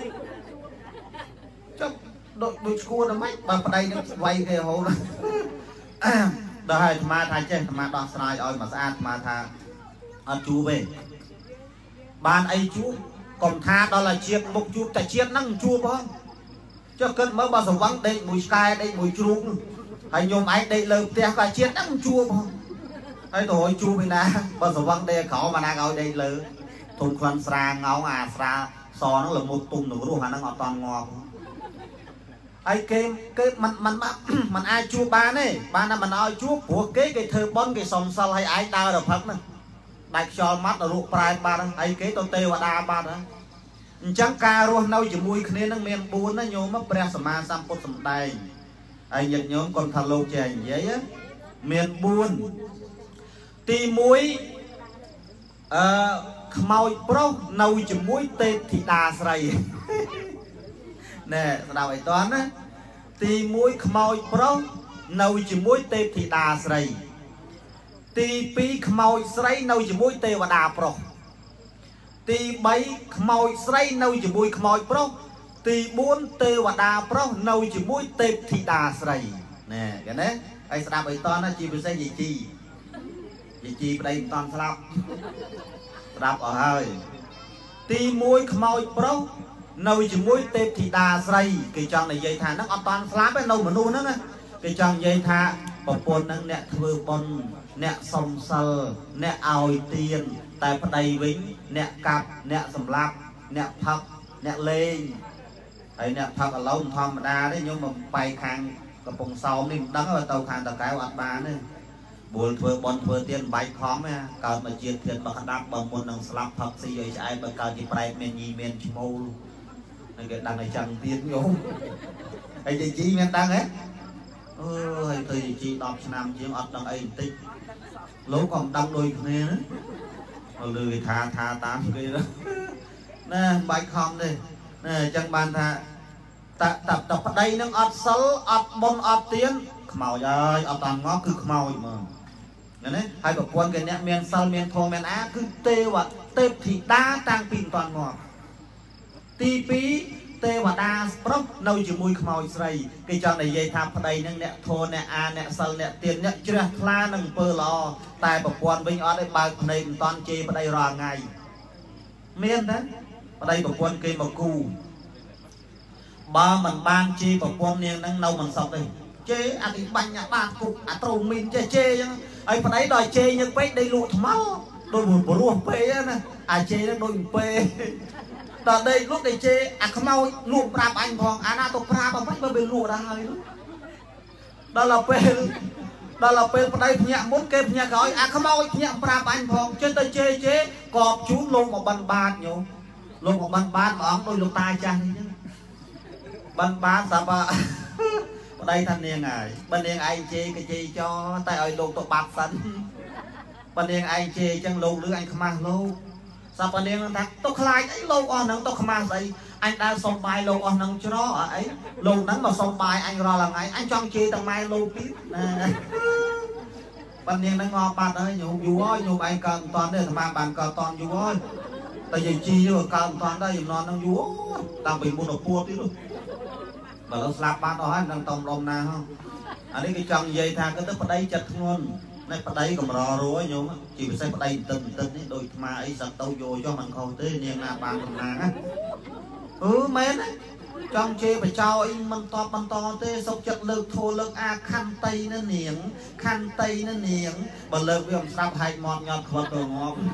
ចុះដូចដូចឈួរដល់ម៉េចបើប្តីនឹងវាយគេរហូតដល់ហើយអាត្មាថាចេះអាត្មាដោះស្រាយឲ្យមកស្អាតអាត្មាថាអត់ជួបទេបានអីជួបកុំថាដល់តែជាតិមុខជួបតែជាតិហ្នឹងជួបផងចុះគិតមើលបើសង្វឹងដេកមួយឆ្កែដេកមួយជ្រូកហើយញោមឯងដេកលើផ្ទះក៏ជាតិហ្នឹងជួបផងហើយទៅឲ្យជួបឯណាបើសង្វឹងដេកក្រោមអាណាក៏ឲ្យដេកលើធំខ្លាំងស្រាងងអាស្រាសហ្នឹងល្មុតទុំនឹងរស់អាហ្នឹងអត់តន់ងាប់ហើយគេគេមិនមិនមិនអាចជួបបានទេបានតែមិនឲ្យជួបព្រោះគេគេធ្វើបន់គេសំសិលឲ្យឯងដើរទៅផឹកហ្នឹងដាច់ខ្យល់ម៉ាត់ទៅរកប្រែបាត់ហើយគេទៅទេវតាបាត់ហ្នឹងអញ្ចឹងការរស់នៅជាមួយគ្នានឹងមានបួនណាញោមព្រះសម្មាសម្ពុទ្ធសម្ដែងហើយញាតិញោមគាត់ថាលោកចេះនិយាយមានបួនទីមួយអឺខ្មោចប្រុសនៅជាមួយទេពធីតាស្រីណែស្ដាប់ឲ្យតន់ណាទីមួយខ្មោចប្រុសនៅជាមួយទេពធីតាស្រីទីពីរខ្មោចស្រីនៅជាមួយទេវតាប្រុសទីបីខ្មោចស្រីនៅជាមួយខ្មោចប្រុសទីបួនទេវតាប្រុសនៅជាមួយទេពធីតាស្រីណែឃើញទេហើយស្ដាប់ឲ្យតន់ណាជាពិសេសយាយជីយាយជីប្តីមិនតន់ស្លាប់ស្ដាប់អស់ហើយទីមួយខ្មោចប្រុសនៅជាមួយទេពធីតាស្រីគេចង់និយាយថាហ្នឹងអត់តន់ស្លាប់ទេនៅមនុស្សហ្នឹងគេចង់និយាយថាប្រពន្ធហ្នឹងអ្នកធ្វើបុណ្យអ្នកសំសិលអ្នកឲ្យទានតែប្តីវិញអ្នកកាប់អ្នកសម្លាប់អ្នកផឹកអ្នកលេងហើយអ្នកផឹកអឡូវធម្មតាទេខ្ញុំមកបែកខាងកំពង់សោមនេះមិនដឹងទៅខាងតកែវអត់បានទេបួលធ្វើបន់ធ្វើទៀនបែកខំណាកើតមកជាតិធានបកដាប់បើមុននឹងស្លាប់ផឹកស៊ីឲ្យឆ្អែតបើកើតជាប្រែកមានញីមានឈ្មោលហើយគេដឹងឲ្យចឹងទៀតញោមហើយយាយជីមានដឹងហ៎អើយទៅយាយជីដប់ឆ្នាំជាងអត់ដឹងអីបន្តិចលោកក៏មិនដឹងដូចគ្នាណាឲ្យលើគេថាថាតាមគេណាបែកខំទេណាអញ្ចឹងបានថាតតតប្តីនឹងអត់សិលអត់បុណ្យអត់ទានខ្មោចហើយអត់តាំងងគឺខ្មោចហ្មងណាហើយប្រពន្ធគេអ្នកមានសិលមានធម៌មានអាគឺទេវទេពធីតាតាំងពីមិនតាន់ងទីពីរទេវតាប្រុសនៅជាមួយខ្មោចស្រីគេចង់និយាយថាប្តីនឹងអ្នកធម៌អ្នកអាអ្នកសិលអ្នកទានអ្នកជ្រះថ្លានឹងអំពើល្អតែប្រពន្ធវិញអត់ឲ្យបើកភ្នែកមិនតាន់ជេរប្តីរាល់ថ្ងៃមានទេប្តីប្រពន្ធគេមកគូបើមិនបានជេរប្រពន្ធនាងនឹងនៅមិនសុខទេជេរអាទីបាញ់អាបាគុកអាត្រូមីនចេះជេរអញ្ចឹងហើយប្តីដល់ជេរញឹកពេកដេកលក់ថ្មដូចព្រោះពេកណាអាជេរនឹងដូចអំពេដល់ដេកលក់ដេកជេរអាខ្មោចលក់ប្រាប់អញផងអាណាទៅប្រាប់អមិនបើវាលក់ដល់ហើយដល់ដល់ពេលដល់ដល់ពេលប្តីភ្ញាក់មុនគេភ្ញាក់ក្រោយអាខ្មោចភ្ញាក់ប្រាប់អញផងចេះទៅជេរជេរកបជូនលោកមកបិណ្ឌបាតញោមលោកមកបិណ្ឌបាតព្រះអង្គដូចលោកតាចាស់នេះចឹងបិណ្ឌបាតស្រាប់ប្តីថានាងហើយបើនាងឯងជេរក៏ជេរចោលតែឲ្យលោកទៅបាត់សិនបើនាងឯងជេរចឹងលោកលឺអញខ្មាស់លោកស្រាប់បើនាងថាទៅខ្លាចអីលោកអស់ហ្នឹងទៅខ្មាស់ស្អីអញដើរសុំបាយលោកអស់ហ្នឹងច្រកអីលោកហ្នឹងមកសុំបាយអញរាល់ថ្ងៃអញចង់ជេរទាំងម៉ែលោកទៀតណាបើនាងហ្នឹងងប់បាត់ហើយញោមយូរហើយញោមឯងកើតមិនតាន់ទេអាត្មាបានកើតតាន់យូរហើយតែយាយជីយូរកើតមិនតាន់ដែរយំនន់ហ្នឹងយូរតាំងពីមុនឪពួតទៀតបើលោកស្លាប់បាត់អស់ហើយនឹងតំលំណាហ៎អានេះគេចង់និយាយថាគឺទៅប្តីចិត្តធ្ងន់នេះប្តីកម្ររួយញោមជាពិសេសប្តីបន្តិចបន្តិចនេះដូចថ្មអីសឹកទៅយកចុះមិនខុសទេនាងណាបានកំណាងណាអឺមែនចង់ជេរបចោអីមិនតបបន្តទេសុកចិត្តលើកធូរលើកអាខន្តីណានាងខន្តីណានាងបើលើកវាមិនស្ដាប់ហែកមាត់ញាត់ខ្វាត់ទៅងាប់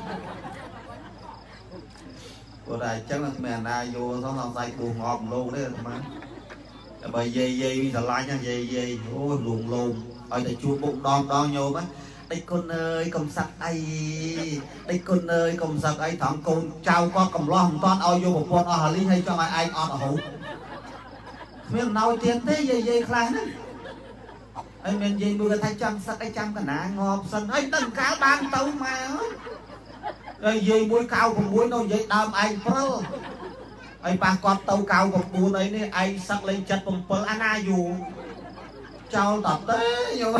ព្រោះតែអញ្ចឹងអាត្មាណាយកសោះសង្ស័យបួសងាប់លោកទេអាត្មាតែបើយាយយាយស្រឡាញ់ហ្នឹងយាយយាយអូយលងលងឲ្យតែជួបបុកម្ដងម្ដងញោមណាដេចគុណអើយកុំសឹកអីដេចគុណអើយកុំសឹកអីត្រង់កូនចៅគាត់កំឡោះមិនតាន់ឲ្យយកប្រពន្ធអស់ហលីហើយចង់ឲ្យឯងអត់រហូតគ្មានណោទៀតទេយាយយាយខ្លះហ្នឹងហើយមានយាយមួយគាត់ថាចង់សឹកអីចាំកណាងាប់សិនហើយដឹងកាលបានទៅម៉ែហើយយាយមួយកៅប្រាំនៅនិយាយដើមឯងព្រិល ai ba con tàu cao của buôn ấy nè ai sắc lên chặt bông bơ ăn ai dù chào tập thế nhưng mà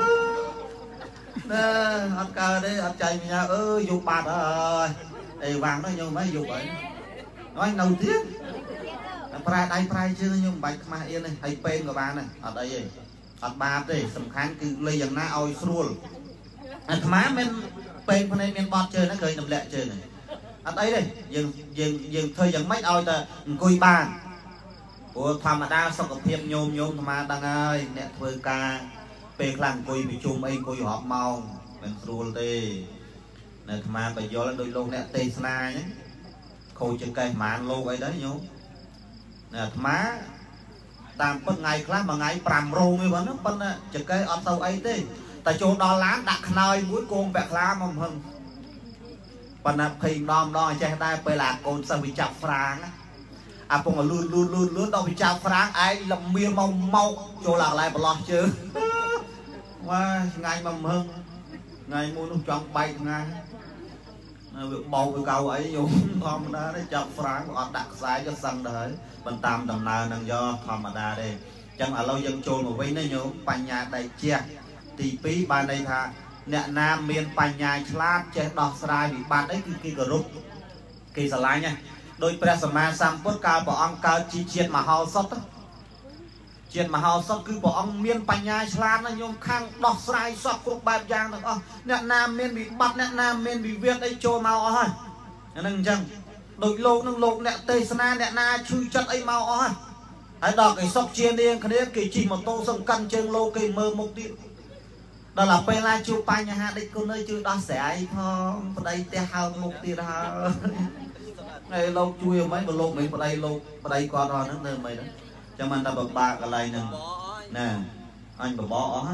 nè ăn cờ đấy ăn chạy nhà ơi dục bạt ơi để vàng nó nhưng mấy dục ấy nói đầu tiên prai đây prai chưa nhưng bạch mà yên này hay pen của bạn này ở đây gì ở ba đây sầm kháng cứ lấy dần na oi xua anh má men pen phần này men bọt chơi nó cười nằm lẹ chơi này ở đây đây dừng dừng dừng thời dừng mấy oi ta cùi ba của tham mà đa sau gặp thêm nhôm nhôm mà đang ơi nè thôi ca pen làng cùi bị chùm ấy cùi họp màu men xua đi nè mà bây giờ là đôi lô nè tê sna nhé khôi chân cây mà ăn lô ấy đấy nhôm nè má tam bất ngày khác mà ngày pram rô như vậy nó phân chân cây ở tàu ấy thế tại chỗ đó lá đặt nơi mũi côn bẹt lá mầm hưng phần là phình đom đo che tay bây là côn sao bị chặt phang á à phong là luôn luôn luôn luôn đâu bị chặt phang ai làm miên mau mau chỗ lạc lại bỏ chứ wow ngày mầm hưng ngày mua nó chọn bay ngay việc bầu cái cầu ấy dùng thom đá để chặt phang hoặc đặt sai cho sân đời bên tam đầm nà nâng do thom đá đây chẳng là lâu dân trôn một vây nó nhớ bành nhà đầy chia thì phí ban đây tha nè nam miền bành nhà chlat che đọt sai bị ban đấy cái cái group kỳ sờ lại nha đôi presma sam bớt cao bỏ ông cao chi chiết mà hao sót chiết mà hao sót cứ bỏ ông miền bành nhà chlat nó nhôm khang đọt sai sót cục bạc giang được không nè nam miền bị bắt nè nam miền bị viết ấy trôi màu thôi nâng chăng đôi lô nâng lô nè tây sana nè na chui chất ấy màu thôi hãy đọc cái sóc chiên đi cái đấy cái chỉ một tô sông căn trên lô cây mơ một tí đó là pe la chụp pa nhà đây cô nơi chưa đó sẽ ai không đây te hao một tí ra này lô chui mấy một lô mấy vào đây lô vào đây qua đó nó nơi mày đó cho mình ta bật ba cái này nè nè anh bật bỏ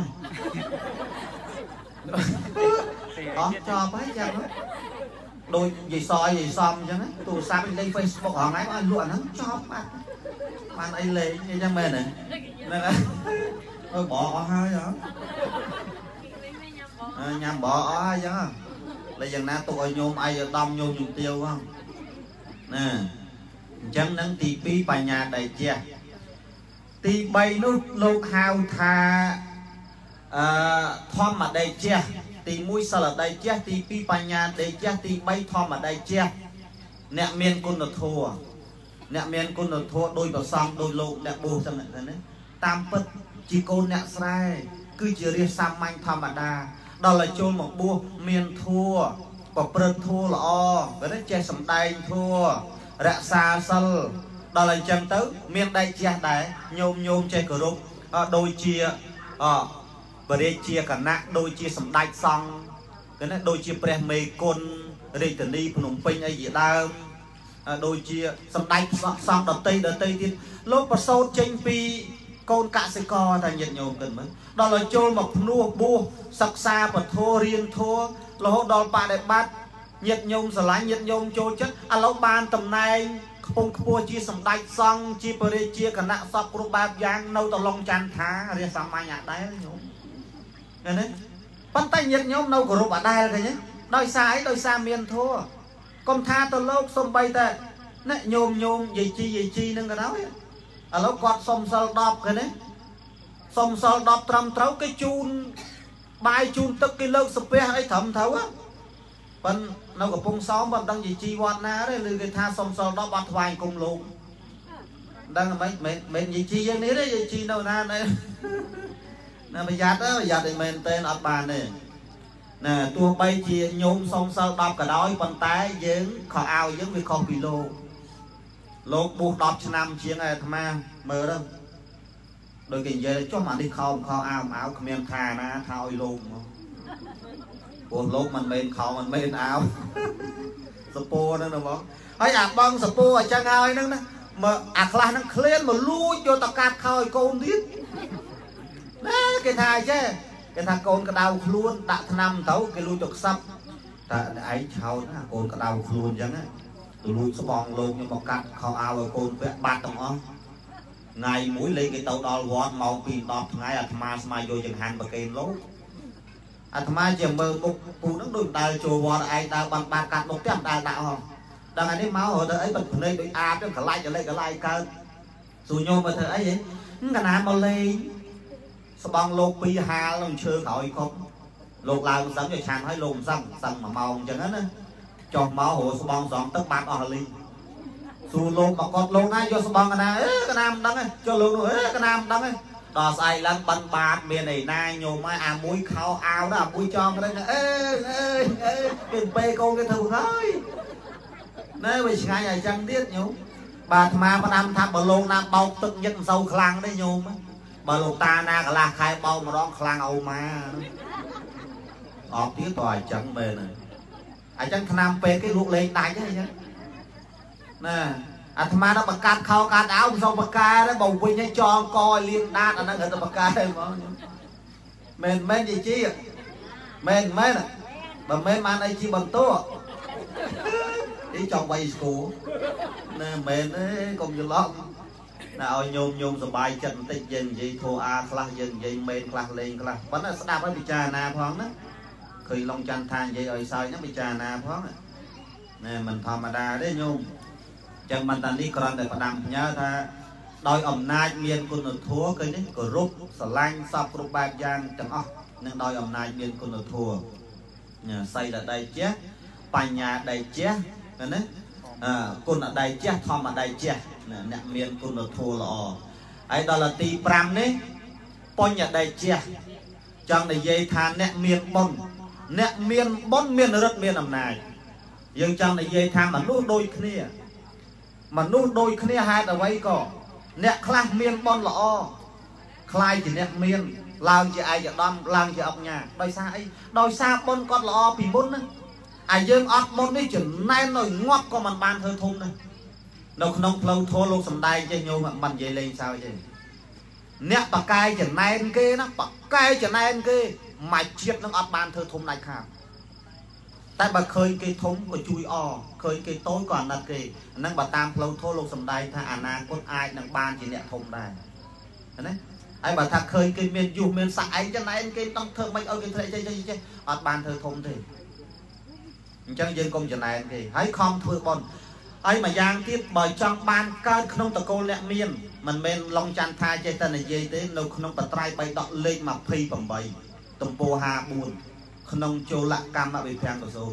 ó cho mấy cha nó đôi gì soi gì xóm cho nó tụ sao bên đây Facebook họ nói anh luôn nó cho bạn bạn ấy lấy như cho mình này nên là ôi bỏ hai hả à, nhằm bỏ ai chứ bây giờ na tụi nhôm ai đông nhôm dùng tiêu không nè chẳng nắng tì pi bài nhà đầy chia tì bay nó lô hào thà thom mà đầy chia tì mũi sao là đầy chia tì pi bài nhà đầy chia tì bay thom mà đầy chia nè miền con được thua nè miền con được thua đôi vào xong đôi lô nè bù xong này đấy tam bất chỉ cô nè sai cứ chỉ riêng sam manh thom mà đa đó là chôn một bua miền thua và prân thua là o cái đấy che sầm tay thua rạ xa sân đó là chân tới miền đây che đấy nhôm nhôm che cửa rục đôi chia ờ và đây chia cả nặng đôi chia sầm tay xong cái này đôi chia pre mê côn đây từ đi phun pin ấy gì đâu đôi chia sầm tay xong đợt tây đợt tây thì lúc mà sâu tranh pi con cả sẽ co thành nhiệt nhôm cần mấy đó là chôn một nua bua sắc xa và thua riêng thua là hốt đó bạn để bắt nhiệt nhôm sờ lái nhiệt nhôm trôi chất à lâu ban tầm này không cua chia sầm đạch xong chia bờ chia cả nặng sọc của ba giang nâu tàu long chan thá riêng sắm mai nhạt đấy nhôm cái đấy bắt tay nhiệt nhôm nâu của rụp ở đây là cái nhé đôi xa ấy đôi xa miền thua con tha tàu lốc sông bay ta nè nhôm nhôm gì chi gì chi nâng cái đó à lâu quạt sông sờ đọp cái đấy sông sờ đọp trầm trấu cái chun bài chun tức cái lơ sập ấy thầm thấu á bên nó có phong xóm bên đang gì chi quan na đấy lư cái tha sông sờ đọp bắt vài cùng luôn đang mấy mấy mấy gì chi dân đấy đấy gì chi đâu na này nè bây giờ đó bây giờ thì mình tên ở bàn này nè tua bay chia nhôm sông sờ đọp cả đói bàn tay dướng khó ao dướng vì không bị lô lô buộc đọp cho năm chiếng này tham mơ đâu đôi khi giờ cho mà đi không kho áo áo miếng thà na thao luôn buồn lúc mình bên kho mình bên áo spo nữa đúng không ấy à băng spo ở trang hơi nữa mà à là nó clean mà lui vô tao cắt khơi côn tiếp đấy cái thà chứ cái thà côn cái đau luôn đặt năm tấu cái lui chục sắp ta ấy chào nó côn cái đau luôn chẳng á tụi lui số bòn luôn nhưng mà cắt kho áo rồi côn vẽ bát đồng không ngày mũi lên cái tàu đo quạt màu pin đọt ngày à tham mai vô chừng hàng bậc kèm lố à tham chỉ mơ một phụ nữ đôi tay chùa quạt ai ta bằng ba cắt một trăm tay đạo không đang ngày đi máu hồi tới ấy bật này đôi a chứ cả lại trở lại cả lại cơ dù nhôm mà thở ấy vậy cái nào mà lên sao băng lô pi hà lòng chơi khỏi không lột lại một sắm cho chàng thấy lùm xăm xăm mà màu chẳng hết á cho máu hồ sao băng dọn tất bát ở ly dù lô mà con lô này cho sao băng cái nào cái nam đắng ấy cho lô nữa cái nam đắng ấy đò xài lên bắn bát miền này nay nhôm mai à mũi khao áo đó mũi cho cái đấy ê ê ê cái bê cô cái thằng ơi nơi bị ngay này chẳng biết nhú bà mà bà nam tham bà lô nam bao tức nhất sâu khlang đấy nhôm bà lô ta na cả là khai bao mà đó khlang âu mà ọt tiếng tòa chẳng về này à chẳng nam pe cái luộc lên đại chứ chứ nè à tham nó bạc cát khao cát áo sau bạc ca đó bầu quỳnh hay cho coi liên đan là nó người ta bạc ca đây mà mền mền gì chi mền mền à bà mền man ấy chi bằng to đi cho quay school nè mền ấy còn nhiều lắm nào nhôm nhôm rồi bài chân tích dần gì thua a class dần gì mền class lên class vẫn là đạp với bị trà nà thoáng đó khi long chanh than vậy rồi sao nó bị trà nà thoáng nè mình thò mà đà đấy nhôm chẳng mình ta đi còn để phải đam nhớ ta đôi ẩm nai miền quân ở thua cái đấy của rút sờ lanh sập rút bạc giang chẳng ó nên đôi ẩm nai miền quân ở thua nhà xây là đầy chết bài nhà đầy chết cái đấy à, quân ở đầy chết thom ở đầy chết nè miền quân ở thua là ấy đó là tì pram đấy pon nhà đầy chết chẳng để dây than nè miền bông nè miền bông miền rất miền ẩm nai nhưng chẳng để dây than mà nuốt đôi kia mà nuốt đôi kia hai tờ vay có nè class miền bon lọ khai chỉ nè miền lang chỉ ai chỉ đâm lang chỉ ốc nhà đôi xa ấy đôi xa bon con lọ bị bún này ai dương ốc bon đi chừng nay nồi ngót con mình ban thơ thun này đâu không lâu thua luôn sầm đai chơi nhau mà mình về lên sao vậy nè bạc cay chừng nay kia nó bạc cay chừng nay kia mà chết nó ốc ban thơ thun này khá tại bà khơi cây thống của chui o khơi cây tối còn là cây năng bà tam lâu thô lô sầm đai tha ana con ai năng ban chỉ nhẹ thông đài đấy ai bà thà khơi cây miền dù miền sải cho này cây trong thơ mấy ơi cây chơi chơi chơi ọt ban thơ thông thì chẳng dân công chuyện này thì hãy không thưa bọn ấy mà giang tiếp bởi trong ban cơn không tờ cô lẹ miền mình bên long chan tha chơi tên này dây tới đâu không tờ trai bay đọ lên mà phi bằng bầy tầm po hà buồn không cho lạ cam mà bị phèn của số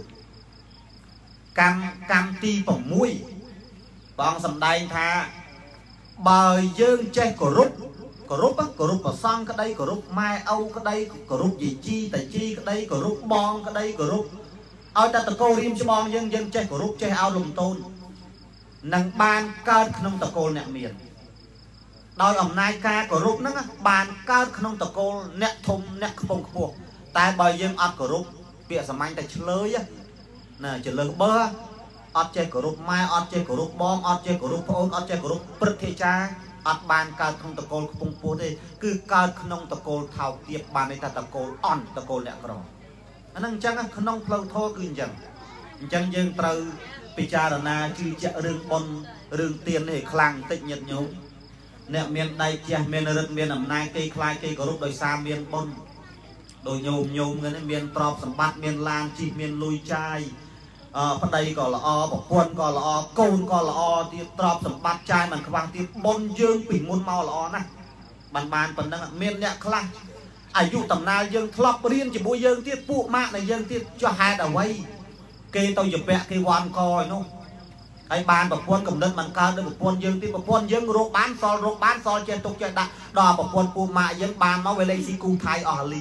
cam cam ti bỏng mũi bọn sầm đai tha bời dương chơi của rút của rút á của rút của xong cái đây của rút mai âu cái đây của rút gì chi tài chi cái đây của rút bon cái đây của rút ôi ta tờ cô rim cho bon dân dân chơi của rút chơi ao lùm tôn nâng ban cơn không tờ cô nẹ miền đôi ẩm nai ca của rút nó bàn cơn không tờ cô nẹ thùng nẹ không không tại bởi dân ọt của rút bịa sầm anh ta chơi á nè chỉ lơ bơ ọt chơi của rút mai ọt chơi của rút bom ọt chơi của rút phôn ọt chơi của rút bật thế cha ọt bàn cao không tờ cô không phố đây cứ cao không tờ cô thao tiếp bàn này ta tờ cô on tờ cô lẹ rồi anh đang chăng không lâu thôi cứ chẳng chẳng dân từ picha là na chứ chợ rừng bon rừng tiền này khlang tích nhật nhú nè miền đây chia miền rừng miền ẩm nay cây khai cây của rút đời xa miền bon đôi nhôm nhôm cái miền trọp sầm bát miền lan chi miền lùi chai ở uh, đây còn là o bọc quân còn là o côn còn là o thì trọp sầm bát chai mình khoang thì bon dương bình môn mau là o nè bàn bàn phần đang miền nhẹ khlang ai dụ tầm nào dương club riêng chỉ bôi dương tiết phụ mạng này dương tiết cho hai đầu quay kê tao dập bẹ kê quan coi nó ai bàn bọc quân cầm đất bằng cao đây bọc quân dương tiết bọc quân dương rô bán so rô bán so trên tục trên đặt đò bọc quân phụ mạng dương bàn nó về đây xin cung thay ở lì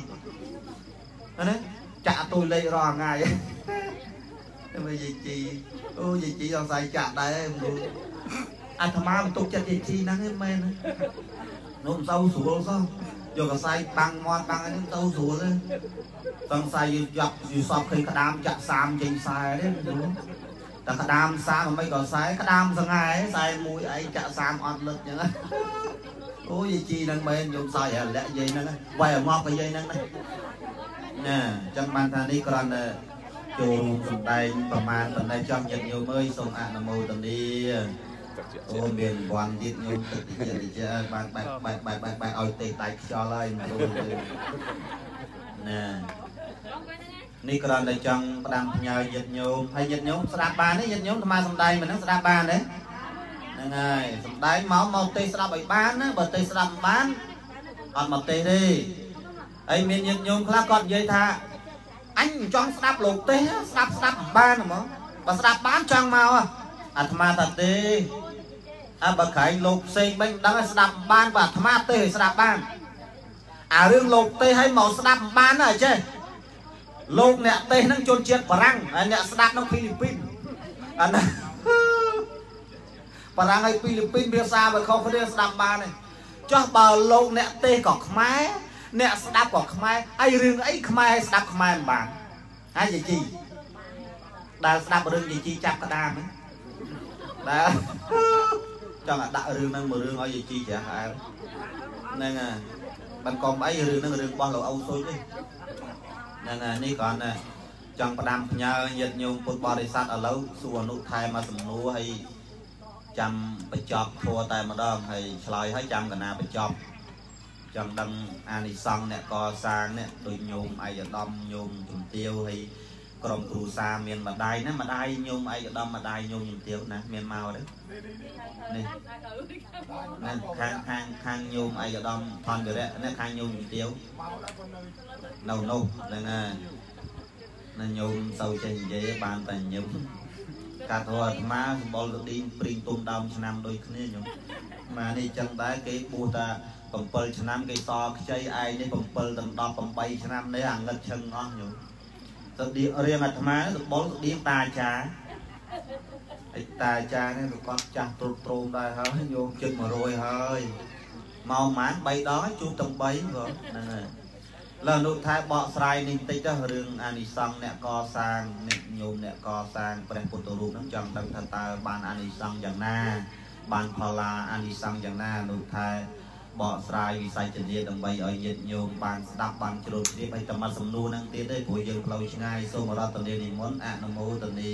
đấy chạ tôi lấy rò ngay bây giờ chị ôi gì chị còn xài chạ đây em anh thầm mà tục chặt gì chi nắng em men nó sâu sủa sao rồi cả xài băng ngoan băng anh sâu sủa lên còn xài dập dù sọp khi cả đám chặt xàm trên xài đấy đúng cả đám xa mà mấy còn xài cả đám sang ngày xài mũi ấy chặt xàm ọt lực nhá ôi gì chi năng men dùng xài à lẽ gì năng quay ở ngọc cái dây năng này nè trong ban thà đi còn là chùm phần tay phần màn phần tay trong nhật nhiều mới xong ạ là màu tầm đi ô miền quan tiết nhiều thực hiện thì chưa bạn bạn bạn bạn bạn bạn ôi tê tay cho lên nè នេះគ្រាន់តែចង់ផ្ដាំផ្ញើញាតិញោមហើយញាតិញោមស្ដាប់បានទេញាតិញោមអាត្មាសំដែងមិនហ្នឹងស្ដាប់បានទេហ្នឹងហើយសំដែងមកមកទេស្ដាប់ឲ្យបានណាបើទេស្ដាប់មិនបានអត់មកទេទេហើយមានញាតិញោមខ្លះគាត់និយាយថាអញចង់ស្ដាប់លោកទេស្ដាប់ស្ដាប់មិនបានហ្មងបើស្ដាប់បានចង់មកអាត្មាថាទេអើបើក្រែងលោកផ្សេងមិនដឹងស្ដាប់មិនបានបើអាត្មាទេឲ្យស្ដាប់បានអារឿងលោកទេឲ្យមកស្ដាប់មិនបានណាចេះលោកអ្នកទេសហ្នឹងជនជាតិបារាំងហើយអ្នកស្ដាប់នៅហ្វីលីពីនអាណាបារាំងហើយហ្វីលីពីនភាសាបើខុសគ្នាស្ដាប់បានទេចុះបើលោកអ្នកទេសក៏ខ្មែរអ្នកស្ដាប់ក៏ខ្មែរហើយរឿងអីខ្មែរស្ដាប់ខ្មែរមិនបានហើយយាយជីដែលស្ដាប់រឿងយាយជីចាប់ក្តាមហ្នឹងដែលចង់ដាក់រឿងហ្នឹងមួយរឿងឲ្យយាយជីចាស់អែលហ្នឹងហើយបានកុំអីរឿងហ្នឹងរឿងរបស់លោកអូសុយទេហ្នឹងហើយនេះគ្រាន់តែចង់ផ្ដាំផ្ញើញាតិញោមពុទ្ធបរិស័ទឥឡូវសួរអនុថែមកសំណួរហើយចាំបញ្ចប់ធัวតែម្ដងហើយឆ្លើយហើយចាំកណាបញ្ចប់ចង់ដឹងអានិសង្ឃអ្នកកសាងនេះដូចញោមឯកឧត្តមញោមជំទាវហើយក្រុមគ្រូសាមានម្ដាយណាម្ដាយញោមឯកឧត្តមម្ដាយញោមជំទាវណាមានមកទេនេះហ្នឹងខាងខាងខាងញោមឯកឧត្តមផនវិរៈនេះខាងញោមជំទាវនៅនោះហ្នឹងហើយណាញោមសូវចេះនិយាយបានតែញឹមកាត់ហោអាត្មាសម្បល់ទៅឌីងព្រីងទុំដើមឆ្នាំដូចគ្នាញោមអានេះចឹងដែរគេបួសតាbảyឆ្នាំគេសខ្ចីឯងនេះbảyដល់eightឆ្នាំនេះអាងឹតឈឹងអស់ញោមទៅឌីរៀងអាត្មាសម្បល់ទៅឌីងតាចាឯតាចានេះគាត់ចាស់ទ្រុឌទ្រោមដែរហើយញោមជិតone hundredហើយមកប្រហែលthreeដងហើយជួបទាំងthreeក៏ហ្នឹងហើយលើអនុថែបកស្រាយនេះបន្តិចទៅរឿងអានិសង្ឃអ្នកកសាងអ្នកញោមអ្នកកសាងព្រះពុទ្ធរូបហ្នឹងចង់ដឹងថាតើបានអានិសង្ឃយ៉ាងណាបានផល្លាអានិសង្ឃយ៉ាងណាអនុថែបកស្រាយវិស័យចរិយាដើម្បីឲ្យញាតិញោមបានស្ដាប់បានជ្រាបជ្រាបឲ្យតាមសំណួរហ្នឹងទៀតទេព្រោះយើងផ្លូវឆ្ងាយសូមរតនានិមន្តអនុមោទនា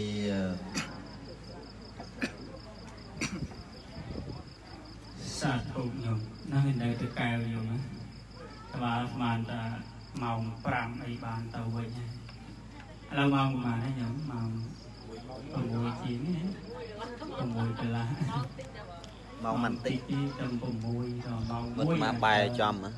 សាធុញោមហ្នឹងនៅទៅកែវញោមណាតើបានតាម៉ោងfiveអីបានទៅវិញហើយឥឡូវម៉ោងប៉ុន្មានហើយញោមម៉ោងsixជាងណាsixកន្លះ
ម៉ោងមិនតិច
ទីទៅsixដល់ម៉ោងone
មកមកបែចំ
អឺ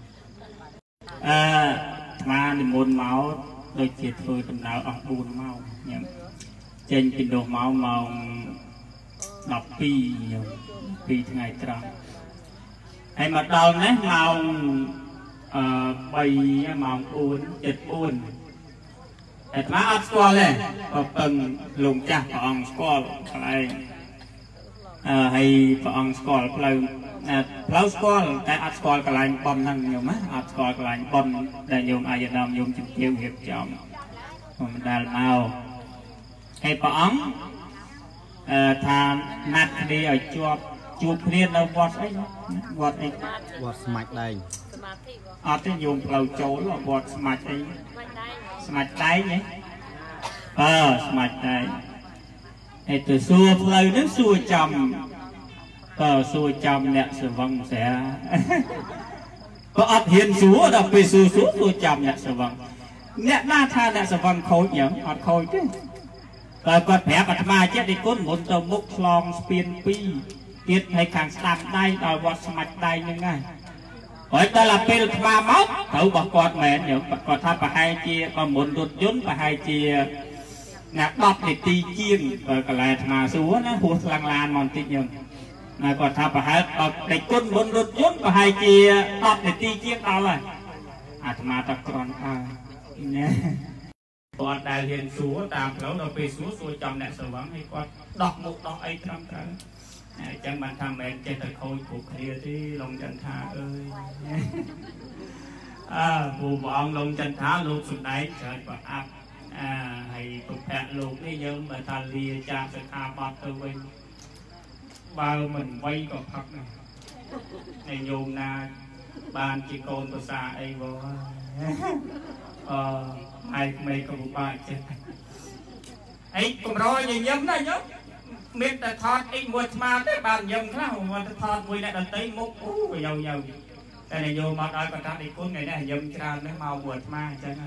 ស្មានិមន្តមកដូចជាធ្វើដំណើរអស់fourម៉ោងញោមចេញពីនោះមកម៉ោងtwelveញោមtwoថ្ងៃត្រង់ហើយមកដល់នេះម៉ោងអឺthreeម៉ោងfour sevenតែស្មាអត់ស្គាល់ទេក៏ពឹងលោកចាស់ព្រះអង្គស្គាល់កន្លែងអឺហើយព្រះអង្គស្គាល់ផ្លូវផ្លូវស្គាល់តែអត់ស្គាល់កន្លែងប៉ុនហ្នឹងញោមណាអត់ស្គាល់កន្លែងប៉ុនដែលញោមអាយដាមញោមជំទាវរៀបចំមិនដែលមកហើយព្រះអង្គអឺថាណាត់គ្នាឲ្យជាប់ជួបគ្នានៅវត្តអីវត្តអី
វត្តស្មាច់ដែង
អត់ទេញោមផ្លូវចូលវត្តស្មាច់អីស្មាច់ដែងហ៎អឺស្មាច់ដែងហើយទៅសួរផ្លូវហ្នឹងសួរចំក៏សួរចំអ្នកសវឹងស្រាក៏អត់ហ៊ានសួរដល់ពេលសួរសួរសួរចំអ្នកសវឹងអ្នកណាថាអ្នកសវឹងខូចយ៉ាងអត់ខូចទេតែគាត់ប្រាប់អាត្មាចិត្តឯគុណមុនទៅមុខឆ្លងស្ពានពីរទៀតឲ្យខាងស្ដាំដៃដល់វត្តស្មាច់ដៃហ្នឹងហើយហើយដល់ពេលអាត្មាមកត្រូវរបស់គាត់មែនគាត់ថាប្រហែលជាបើមុនរថយន្តប្រហែលជាណាtenនាទីជាងបើកន្លែងអាត្មាសួរណាហួសស្លាំងឡានមកបន្តិចខ្ញុំណាគាត់ថាប្រហែលដល់ដេកគុណមុនរថយន្តប្រហែលជាtenនាទីជាងដល់ហើយអាត្មាតែគ្រាន់ហើយណាគាត់ដែលរៀនសួរតាមផ្លូវដល់ពេលសួរសួរចំអ្នកស្រវឹងឲ្យគាត់ដោះមុខដោះអីត្រឹមត្រូវអញ្ចឹងបានថាមិនមែនចេះតែខូចព្រោះគ្នាទេលោកចន្ទថាអើយអើពូព្រះអង្គលោកចន្ទថាលោកសំដែងច្រើនប្រអាប់អាហើយពុទ្ធៈលោកនេះយើងបើថាលាចាសិក្ខាបទទៅវិញបើមិនវ័យក៏ផឹកដែរហើយញោមណាបានជាកូនភាសាអីបងអឺហើយក្មេងក៏ពិបាកចិត្តអីកម្រញញឹមណាញោមមានតែថតអីមួយស្មាតទេបានញឹមខ្លះមកទៅថតមួយអ្នកដតីមុខអូយ៉ាវយ៉ាវតែញោមមកដល់កតាអីគុណថ្ងៃនេះញឹមច្រើននេះមកមួយស្មាអញ្ចឹងហើយ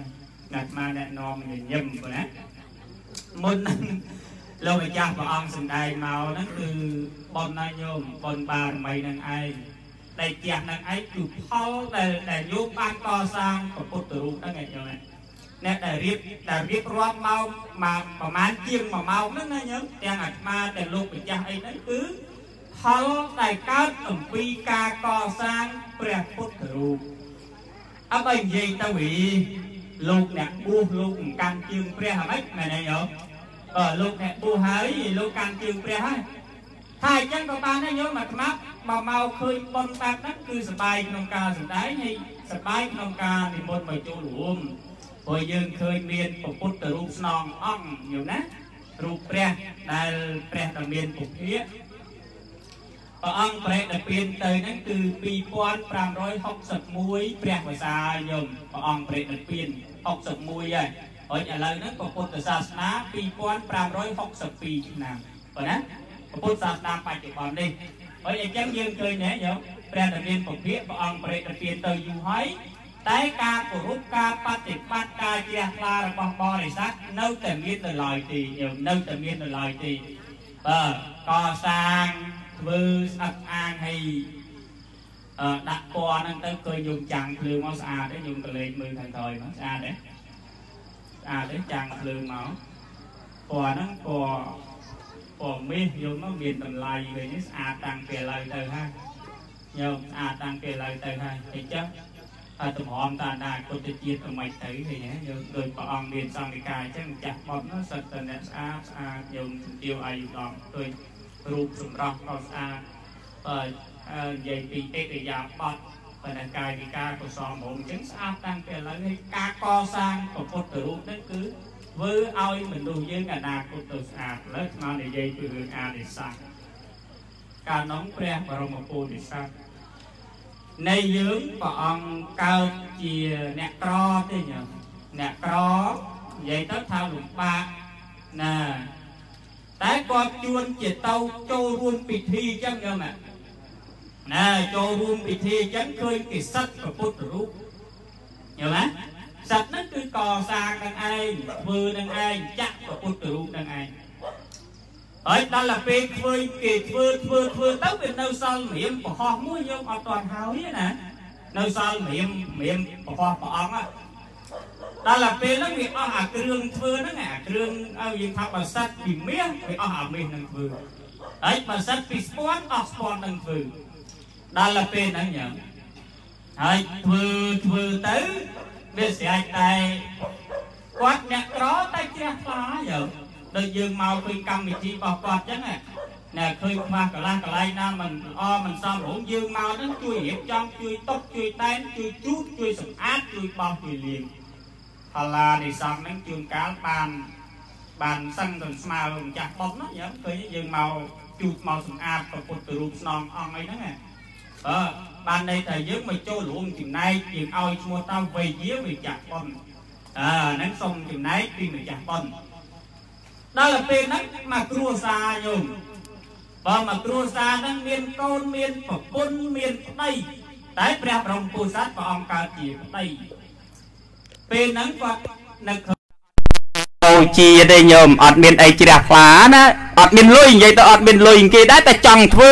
ណាត់មកអ្នកនាំញឹមប៉ុណ្ណាមុនលោកម្ចាស់ព្រះអង្គសម្ដែងមកហ្នឹងគឺប៉ុនណាញោមប៉ុនបារមីនឹងឯងដែលផ្ទះនឹងឯងគឺផលដែលដែលញោមបានកសាងពុទ្ធរូបហ្នឹងឯងញោមអ្នកដែលរៀបដែលរៀបរាប់មកមកប្រហែលជាងមួយម៉ោងហ្នឹងណាញោមទាំងអាត្មាទាំងលោកម្ចាស់អីហ្នឹងគឺផលដែលកើតអំពីការកសាងព្រះពុទ្ធរូបអត់ឲ្យនិយាយទៅវិញលោកអ្នកបួសលោកកាន់ជើងព្រះហ្មងមែនទេញោមអឺលោកអ្នកបួសហើយលោកកាន់ជើងព្រះហើយថាអញ្ចឹងក៏បានដែរញោមអាត្មាមកមកឃើញប៉ុនបែបហ្នឹងគឺសប្បាយក្នុងការសម្ដែងហើយសប្បាយក្នុងការនិមន្តមកចូលរួមព្រោះយើងឃើញមានពុទ្ធរូបស្នងអង្គញោមណារូបព្រះដែលព្រះដ៏មានពុទ្ធិព្រះអង្គប្រេតដែលពៀនទៅហ្នឹងគឺពីរពាន់ប្រាំរយហុកសិបមួយព្រះវស្សាញោមព្រះអង្គប្រេតដែលពៀនហុកសិបមួយហើយហើយឥឡូវហ្នឹងពុទ្ធសាសនាពីរពាន់ប្រាំរយហុកសិបពីរឆ្នាំប៉ុណ្ណាពុទ្ធសាសនាបច្ចុប្បន្ននេះហើយអញ្ចឹងយើងឃើញដែរញោមព្រះដែលមានពុទ្ធិព្រះអង្គប្រេតដែលពៀនទៅយូរហើយតែការគោរពការបប្រតិបត្តិការជ្រះថ្លារបស់បរិស័ទនៅតែមាននៅឡើយទេញោមនៅតែមាននៅឡើយទេបាទកសាងធ្វើស្អឹកអាងឲ្យអឺដាក់ពណ៌ហ្នឹងទៅឃើញយើងចាំងភ្លើងមកស្អាតទេយើងក៏លេងមើលខាងក្រោយមកស្អាតទេស្អាតទេចាំងភ្លើងមកពណ៌ហ្នឹងពណ៌ពណ៌មាសយើងមកមានតម្លៃវិញស្អាតតាំងពីឥឡូវទៅហើយញោមស្អាតតាំងពីឥឡូវទៅហើយអញ្ចឹងហើយតម្រាំតាណាគុទ្ធជាតិទៅមិនទៅឃើញទេយើងដូចព្រះអង្គមានសង្ឃិកាអញ្ចឹងចាស់បត់នោះសិតតែអ្នកស្អាតស្អាតយើងជំទាវអាយុដល់ដូចរូបសម្រស់ក៏ស្អាតហើយនិយាយពីអេតយាប័តប៉ុន្តែកាយវិការក៏សមរម្យអញ្ចឹងស្អាតតាំងពីឥឡូវនេះការកសាងពុទ្ធរូបនេះគឺធ្វើឲ្យមនុស្សយើងអនាគតទៅស្អាតឥឡូវស្មាននិយាយពីរឿងអានិសង្សការនាំព្រះបរមពុទ្ធិសត្វនៃយើងព្រះអង្គកើតជាអ្នកក្រទេញោមអ្នកក្រនិយាយទៅថាលំបាកណាតែគាត់ជួនជាទៅចូលរួមពិធីអញ្ចឹងញោមណាចូលរួមពិធីអញ្ចឹងឃើញគេសិទ្ធព្រះពុទ្ធរូបញោមណាសិទ្ធហ្នឹងគឺកសាងនឹងឯងធ្វើនឹងឯងចាក់ព្រះពុទ្ធរូបនឹងឯងហើយដល់ទៅពេលឃើញគេធ្វើធ្វើធ្វើទៅវានៅសល់ម្រាមប្រហោះមួយយើងអត់ទាន់ហើយណានៅសល់ម្រាមម្រាមប្រហោះព្រះអង្គដល់ទៅពេលហ្នឹងវាអស់អាគ្រឿងធ្វើហ្នឹងអាគ្រឿងឲ្យយើងថាបើសិតពីមាសវាអស់អាមាសនឹងធ្វើហើយបើសិតពីស្ពាន់អស់ស្ពាន់នឹងធ្វើដល់ទៅពេលហ្នឹងញ៉ាំហើយធ្វើធ្វើទៅវាស្រេចតែគាត់អ្នកក្រតែជ្រះថ្លាយោដូចយើងមកឃើញកម្មវិធីរបស់គាត់អញ្ចឹងណែឃើញខ្វះកន្លះកន្លែងណាមិនល្អមិនសមរម្យយើងមកហ្នឹងជួយរៀបចំជួយតុបជួយតែនជួយជូតជួយសម្អាតជួយបោសជួយលាងផល្លានិសង្ឃហ្នឹងជួនកាលបានបានសឹងទៅស្មើម្ចាស់បុកណាយើងឃើញយើងមកជូតមកសម្អាតព្រះពុទ្ធរូបស្នងអង្គអីហ្នឹងអឺបានន័យថាយើងមកចូលរួមចំណែកយើងឲ្យឈ្មោះតាមវ័យជាម្ចាស់បុកអឺហ្នឹងសូមចំណែកពីម្ចាស់បុកដល់ពេលហ្នឹងមកគ្រួសារញោមបើមកគ្រួសារហ្នឹងមានកូនមានប្រពន្ធមានប្តីតែព្រះបរមពុទ្ធសាសនាព្រះអង្គកើតជាប្តីពេលហ្នឹងគាត់នៅអូជាទេញោមអត់មានអីជ្រះថ្លាណាអត់មានលុយនិយាយទៅអត់មានលុយគេដែរតែចង់ធ្វើ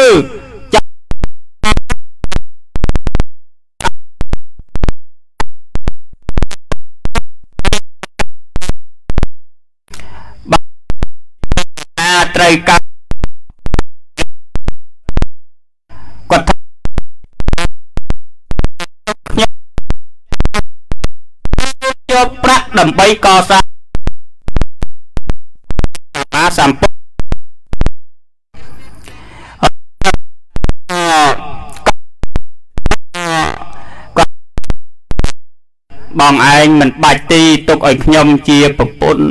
ត្រូវកាត់គាត់ខ្ញុំយកប្រាក់ដើម្បីកសាងអាសម្ពុបងឯងមិនបាច់ទីទុកឲ្យខ្ញុំជាប្រពន្ធ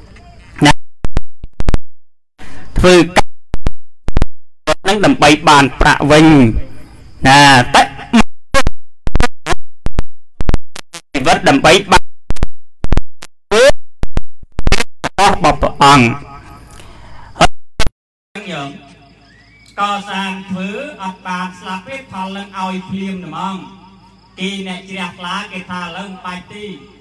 ធ្វើហ្នឹងដើម្បីបានប្រាក់វិញណាតែជីវិតដើម្បីបានរបស់ព្រះអង្គញោមកសាងធ្វើអត់បានស្លាប់ទេផលនឹងឲ្យភ្លាមហ្មងគេអ្នកជ្រះថ្លាគេថាឡើងបាច់ទីប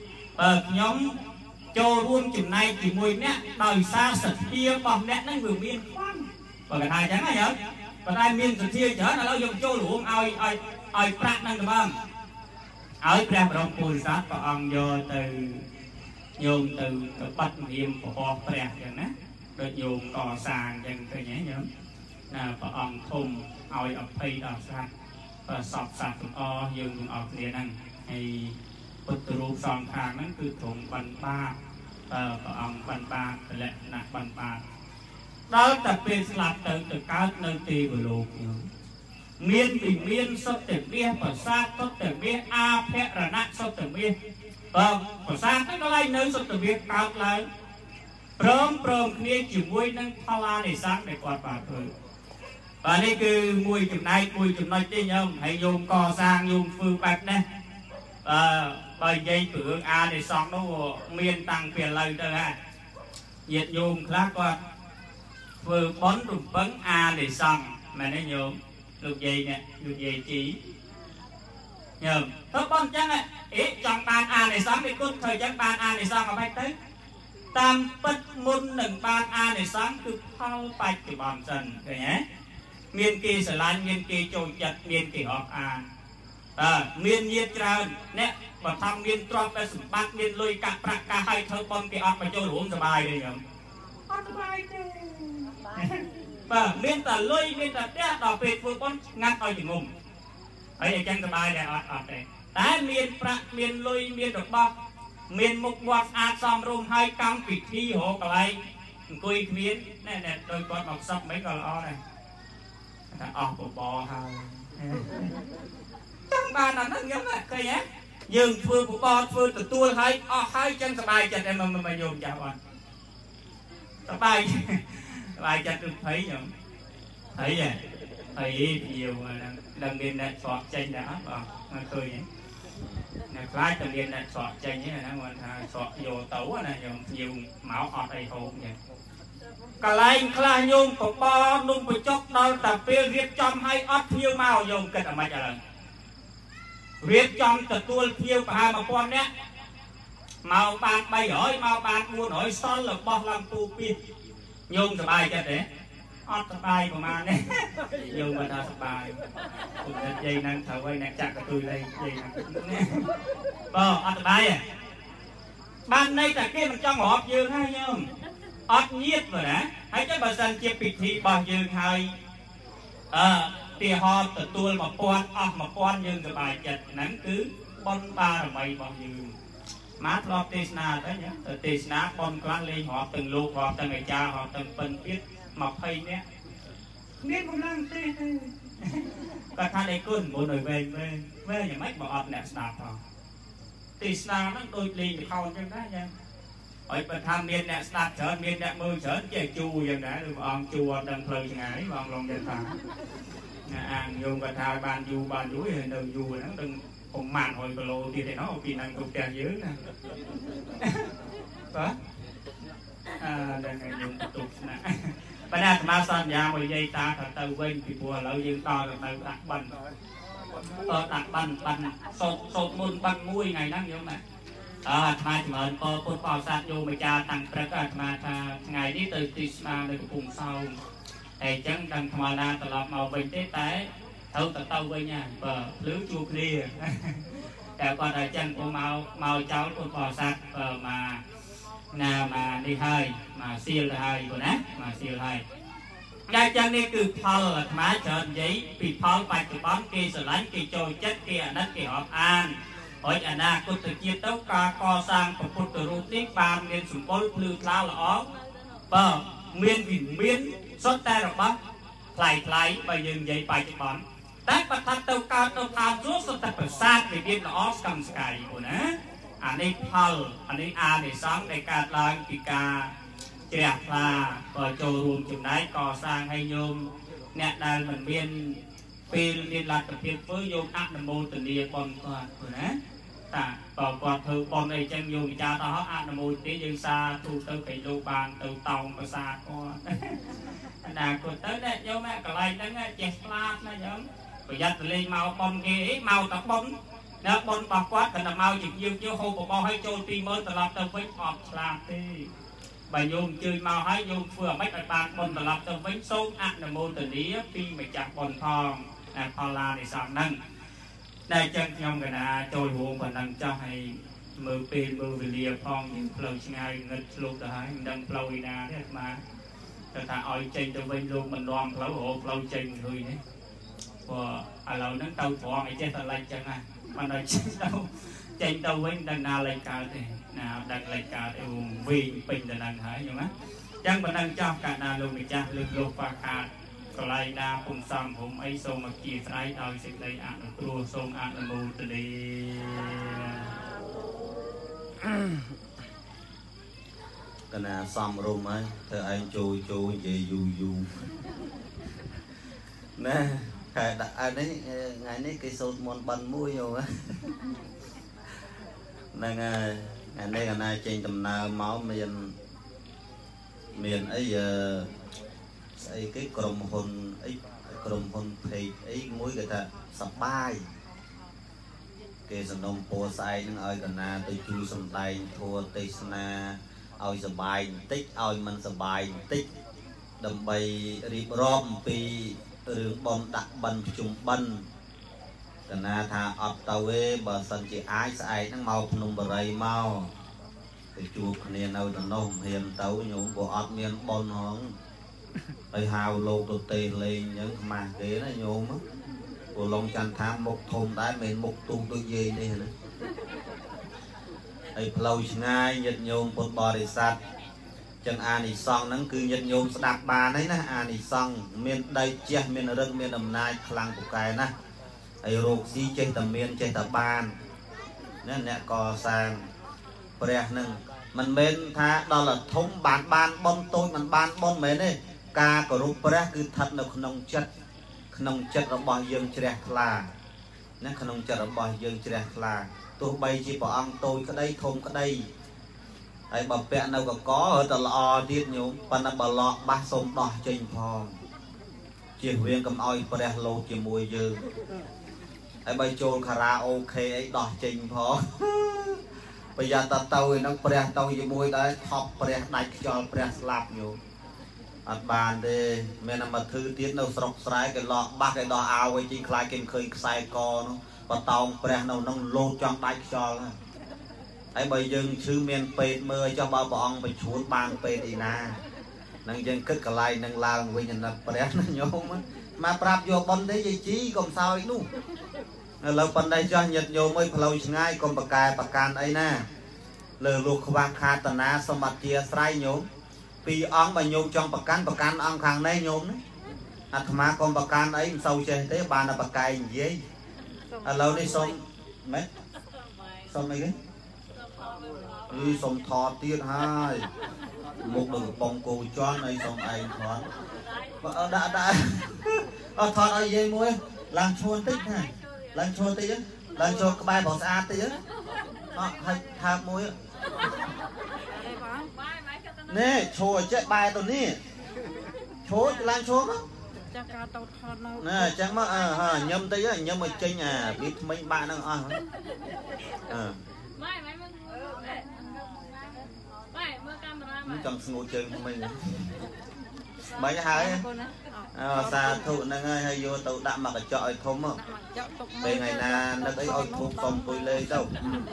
បើខ្ញុំចូលរួមចំណែកជាមួយអ្នកដោយសារសទ្ធារបស់អ្នកហ្នឹងវាមានខ្លាំងបើកថាអញ្ចឹងណាប៉ុន្តែមានសទ្ធាច្រើនឥឡូវយើងចូលរួមឲ្យឲ្យឲ្យប្រាក់ហ្នឹងទៅបងឲ្យព្រះបរមពុទ្ធសាសព្រះអង្គយកទៅញោមទៅទៅបាត់រៀមពហព្រះអញ្ចឹងណាដូចញោមកសាងអញ្ចឹងឃើញទេញោមណាព្រះអង្គធំឲ្យអភ័យដល់សត្វប្រសពសត្វទាំងអស់យើងទាំងអស់គ្នាហ្នឹងហើយពុទ្ធរូបសងខាងហ្នឹងគឺទ្រង់បានបាបព្រះអង្គបានបាបលក្ខណៈបានបាបដល់តែពេលស្លាប់ទៅទៅកើតនៅទេវលោកមានពីមានសុទ្ធតែមាសប្រាសាទសុទ្ធតែមាសអាភរណៈសុទ្ធតែមាសបើប្រាសាទហ្នឹងកន្លែងនៅសុទ្ធតែមាសកើតឡើងព្រមព្រមគ្នាជាមួយនឹងផលអានិសង្សដែលគាត់បានធ្វើបាទនេះគឺមួយចំណែកមួយចំណុចទេញោមហើយញោមកសាងញោមធ្វើបែបនេះអឺបើនិយាយពីរឿងអានិសង្សនោះមានតាំងពីឥឡូវទៅហើយញាតិញោមខ្លះគាត់ធ្វើបន់រំពឹងអានិសង្សមែនទេញោមលោកយាយនេះលោកយាយជីញោមទៅបន់អញ្ចឹងអេចង់បានអានិសង្សនេះគុណធ្វើអញ្ចឹងបានអានិសង្សអ្វីទៅតាមពិតមុននឹងបានអានិសង្សគឺផលបច្ចុប្បន្នសិនឃើញទេមានគេស្រឡាញ់មានគេចូលចិត្តមានគេអបអានអើមានញាតិច្រើនអ្នកបើថាមានទ្រព្យតែសម្បត្តិមានលុយកាក់ប្រាក់ការឲ្យធ្វើបន់គេអត់មកចូលរួមសบายទេញោមអត់សบายទេបាទមានតែលុយមានតែផ្ទះដល់ពេលធ្វើបន់ងាត់ឲ្យជំងុំហើយអញ្ចឹងសบายដែរអត់អត់ទេតែមានប្រាក់មានលុយមានរបស់មានមុខមាត់ស្អាតសមរម្យហើយកម្មពិធីរកកន្លែងអង្គុយគ្មានណែណែដោយគាត់មកសឹកមិនក៏ល្អដែរថាអស់បបរហើយចង់បានអាហ្នឹងខ្ញុំណាឃើញហ៎យើងធ្វើបបរធ្វើទទួលហើយអស់ហើយចឹងសบายចិត្តតែមកមកយកចាស់អត់សบายសบายចិត្តគឺភ័យខ្ញុំភ័យហ៎ភ័យភៀវហ្នឹងដឹងមានអ្នកស្រក់ចេញដែរអត់បងមកឃើញហ៎អ្នកខ្លាចតែមានអ្នកស្រក់ចេញហ្នឹងណាគាត់ថាស្រក់យកទៅណាខ្ញុំភៀវមកអត់អីហូបចឹងកន្លែងខ្លះញោមបបរនំបញ្ចុកដល់តែពេលរៀបចំឲ្យអត់ភៀវមកញោមគិតអាម៉េចឥឡូវរៀបចំទទួលភៀវប្រហែលmộtពាន់នាក់មកបានបីរយមកបានបួនរយសល់របស់ឡើងពូពីញោមសบายចិត្តទេអត់សบายប្រហែលនេះញោមមិនថាសบายពុទ្ធនិយាយហ្នឹងត្រូវឲ្យអ្នកចាក់កទួយលេងនិយាយហ្នឹងបើអត់សบายទេបានន័យតែគេមិនចង់រាប់យើងហើយញោមអត់ញៀតមើលណាហើយចឹងបើសិនជាពិធីរបស់យើងហើយអឺទីហោទទួលmộtពាន់អស់mộtពាន់យើងសប្បាយចិត្តហ្នឹងគឺបុណ្យបារមីរបស់យើងមកធ្លាប់ទេសនាទៅញ៉ាទៅទេសនាបុណ្យខ្លះលេងរាប់ទាំងលោករាប់ទាំងអាចារ្យរាប់ទាំងពិនទៀត20នាក់មានកម្លាំងទេគាត់ថាដៃគុណមុនឲ្យវែងវែងវែងយ៉ាងម៉េចបើអត់អ្នកស្ដាប់ផងទេសនាហ្នឹងដូចលេងល្ខោនចឹងដែរញ៉ាហើយបើថាមានអ្នកស្ដាប់ច្រើនមានអ្នកមើលច្រើនចេះជួយ៉ាងណាឬព្រះអង្គជួអត់ដឹងផ្លូវឆ្ងាយបងឡងទៅថាអាងយងគាត់ថាបានយូរបានយូរហើយនៅយូរហ្នឹងដឹងប្រមាណរយគីឡូទៀតឯណោះពីហ្នឹងទៅផ្ទះយើងណាបាទអឺដល់ថ្ងៃយើងទុកស្នាក់បើណាអាត្មាសន្យាមកនិយាយតាថាទៅវិញពីព្រោះឥឡូវយើងដល់ទៅដាក់បិណ្ឌអត់ដាក់បិណ្ឌបិណ្ឌសោតសោតមុនបិណ្ឌមួយថ្ងៃហ្នឹងយល់ណាអើអាត្មាចម្រើនពរពុទ្ធបរិស័ទយោមអាចារ្យតាំងព្រឹកអាត្មាថាថ្ងៃនេះទៅទីស្មានៅកំពង់សោមហើយអញ្ចឹងដឹងថ្មណាត្រឡប់មកវិញទេតែត្រូវទៅទៅវិញហ่าបើភ្លឺជួគ្នាតែគាត់តែអញ្ចឹងពុំមកមកចោលពុទ្ធបរិស័ទបើមកណាមកនេះហើយមកសៀលទៅហើយបងណាមកសៀលហើយតែអញ្ចឹងនេះគឺផលអាត្មាច្រើននិយាយពីផលបច្ចុប្បន្នគេស្រឡាញ់គេចូលចិត្តគេអាណិតគេរាប់អានហើយអនាគតជាតិទៅការកសាងព្រះពុទ្ធរូបនេះបានមានសម្បុរភ្លឺថ្លាល្អបើមានវិមានសុទ្ធតែរបស់ថ្លៃថ្លៃបើយើងនិយាយបច្ចុប្បន្នតែបើថាទៅកើតទៅតាមជួសុទ្ធតែប្រាសាទវិមានល្អស្កឹមស្កៃបងណាអានេះផលអានេះអានិសង្សដែលកើតឡើងពីការជ្រះថ្លាក៏ចូលរួមចំណែកកសាងឲ្យញោមអ្នកដែលមិនមានពេលមានលទ្ធភាពធ្វើយកអនុមោទនាបន់គាត់ព្រោះណាតាបើគាត់ធ្វើបន់អីចឹងយកវិចារទៅអនុមោទនាយើងសាទូទៅទៅលោកបានទៅតោងភាសាគាត់អនាគតទៅអ្នកយកមកកន្លែងហ្នឹងចេះស្លាប់ណាចឹងប្រយ័ត្នទៅលេងមកបន់គេអីមកតែបន់นะบนปากวัดกันมาจิตยืมเยอะโฮบบอกให้โจตีเมื่อตลอดตะวันออกฉลาดที่ใบโยมจืดมาให้โยมเฟื่อไม่ไปบานบนตลอดตะวันส่งอันโมตัวนี้ปีไม่จับบนทองนะพอลาในสามนั่งได้จังยอมกันนะโจยหัวกันนั่งเจ้าให้มือเป็นมือเรียพองยิงเพลิงง่ายเงินลูกได้ดังเพลิงนาเนี่ยมาแต่ถ้าอ้อยเจนตะวันลูกมันรอมเพลิงโหเพลิงเจนเลยเนี่ยพอเรานั่งเตาฟองไอ้เจ้าอะไรจังไงมันได้เจนเตาเจนเตาเว้นดังนารายการเนี่ยนาดังรายการเอววิ่งเป็นดังนั้นหายอยู่นะจังมันนั่งเจ้าการนาลงในจ้าลึกโลกปาขาดกลายนาปุ่มซ้ำผมไอ้ทรงมากีไซด์เอาสิ่งใดอ่านตัวทรงอ่านมูตเดี
ก็น่าซ้ำรุมไหมเธอไอ้โจโจเยยูยูนะแต่อันนี้ไงนี่cái số món bắn mũi rồi á nên ngày nay ngày nay trên tầm nào máu miền miền ấy giờ ấy cái crom hồn ấy crom hồn thì ấy mũi người ta sập bay cái sản phẩm po sai nhưng ai còn na tôi chui sầm tay thua tây na ai sập bay tích ai mình sập bay tích đầm bay rịp rom pi rừng bom đặt bần chung bần cần na thà ọt tàu về bờ sân chỉ ai sai năng màu nung bờ ray màu cái chuột này nào tận nông hiền tàu nhung của ọt miền bồn hóng ai hào lô tụt tê lên những mà ghế nó nhung á của long chăn tham một thôn đá mình một tung tôi gì đây nè ai lâu ngay nhật nhung một bò để sạt chân an thì xong nắng cứ nhật nhung đạp bà đấy na an thì xong miền đây che miền rừng miền đầm nai khlang của cái na ai ruột xí trên tầm miền trên tầm ban nên nè cò sang bè nưng mình bên tha đó là thống bản ban bom tôi mình ban bom mấy này ca của ruột bè cứ thật là nông chất nông chất ở bò dương trẻ là nè nông chất ở bò dương trẻ là tôi bay chỉ bỏ ăn tôi cái đây thôn cái đây ai bà bẹ nào có có ở tờ lò tiết nhúng bà bà lọ ba sông đỏ trên phòng chỉ huyền cầm oi bè lô chỉ mùi dư ai bay trôn karaoke ấy đỏ trên phòng bây giờ ta tàu nó bè tàu chỉ mùi đấy thọp bè đạch cho bè slap nhúng ăn bàn đi mẹ nằm mà thư tiết đâu sọc sải cái lọ ba cái đỏ áo ấy chỉ khai kinh khơi sai co nó và tàu bè nào nó lô cho đạch cho ấy bây giờ sư miền pê mưa cho bao bọn bị chuột bàn pê đi na năng dân cất cái lại năng lao với nhân lập bè nó nhôm á mà prap vô bắn đấy gì chí còn sao ấy nu lâu bắn đây cho nhật nhôm mới lâu ngay còn bạc cài bạc can ấy na lừa luộc vàng khát tận na xong mặt chia sai nhôm vì ông mà nhôm trong bạc can bạc can ông hàng này nhôm đấy à mà còn bạc can ấy sâu chơi thế bàn là bạc cài gì à lâu đi xong mấy xong mấy cái đi xong thò tiết hai một đường bông cô cho này xong ai thoáng và đã đã ở thò ở dây muối làm chuồn tích này làm chuồn tích làm cho cái bài bỏ xa tích á hay thạc muối nè chùa chạy bài tụi ní chùa làm chùa đó nè chẳng mà à nhâm tí á nhâm mà chênh à biết mấy bạn đang ăn à trong ngồi chơi của mình mấy hai xa thụ năng ơi hay vô tàu đạm mà cái chọi thôm không về ngày nào nó thấy ôi thuộc phòng tôi lên đâu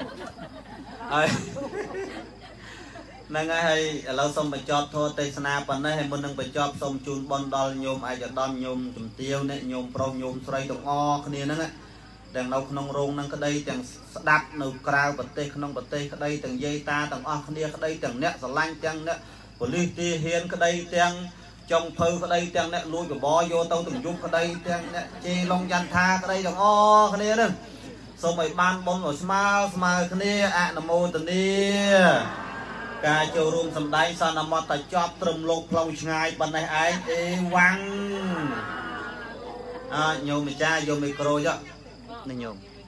năng ơi hay lâu xong phải chọt thôi tây sana phần này hay muốn năng phải chọt xong chun bon đo nhôm ai cho đom nhôm chùm tiêu này nhôm pro nhôm xoay đồng o cái này nữa đằng đâu không rong năng cái đây chẳng đạp nấu cào bật tê không bật tê cái đây từng dây ta từng o cái đây từng nẹt lanh chăng nữa của ly tia hiền cái đây chăng trong phơi cái đây chăng nẹt lui của bò vô tao từng giúp cái đây chăng nẹt chi long danh tha cái đây từng o cái này nữa xong rồi ban bông rồi smile smile cái này ạ nam mô tần đi ca châu rùm sầm đáy sao nam mô ta chóp trùm lục lâu ngay bên này ai đi quăng à nhiều mày cha vô micro chứ này nhôm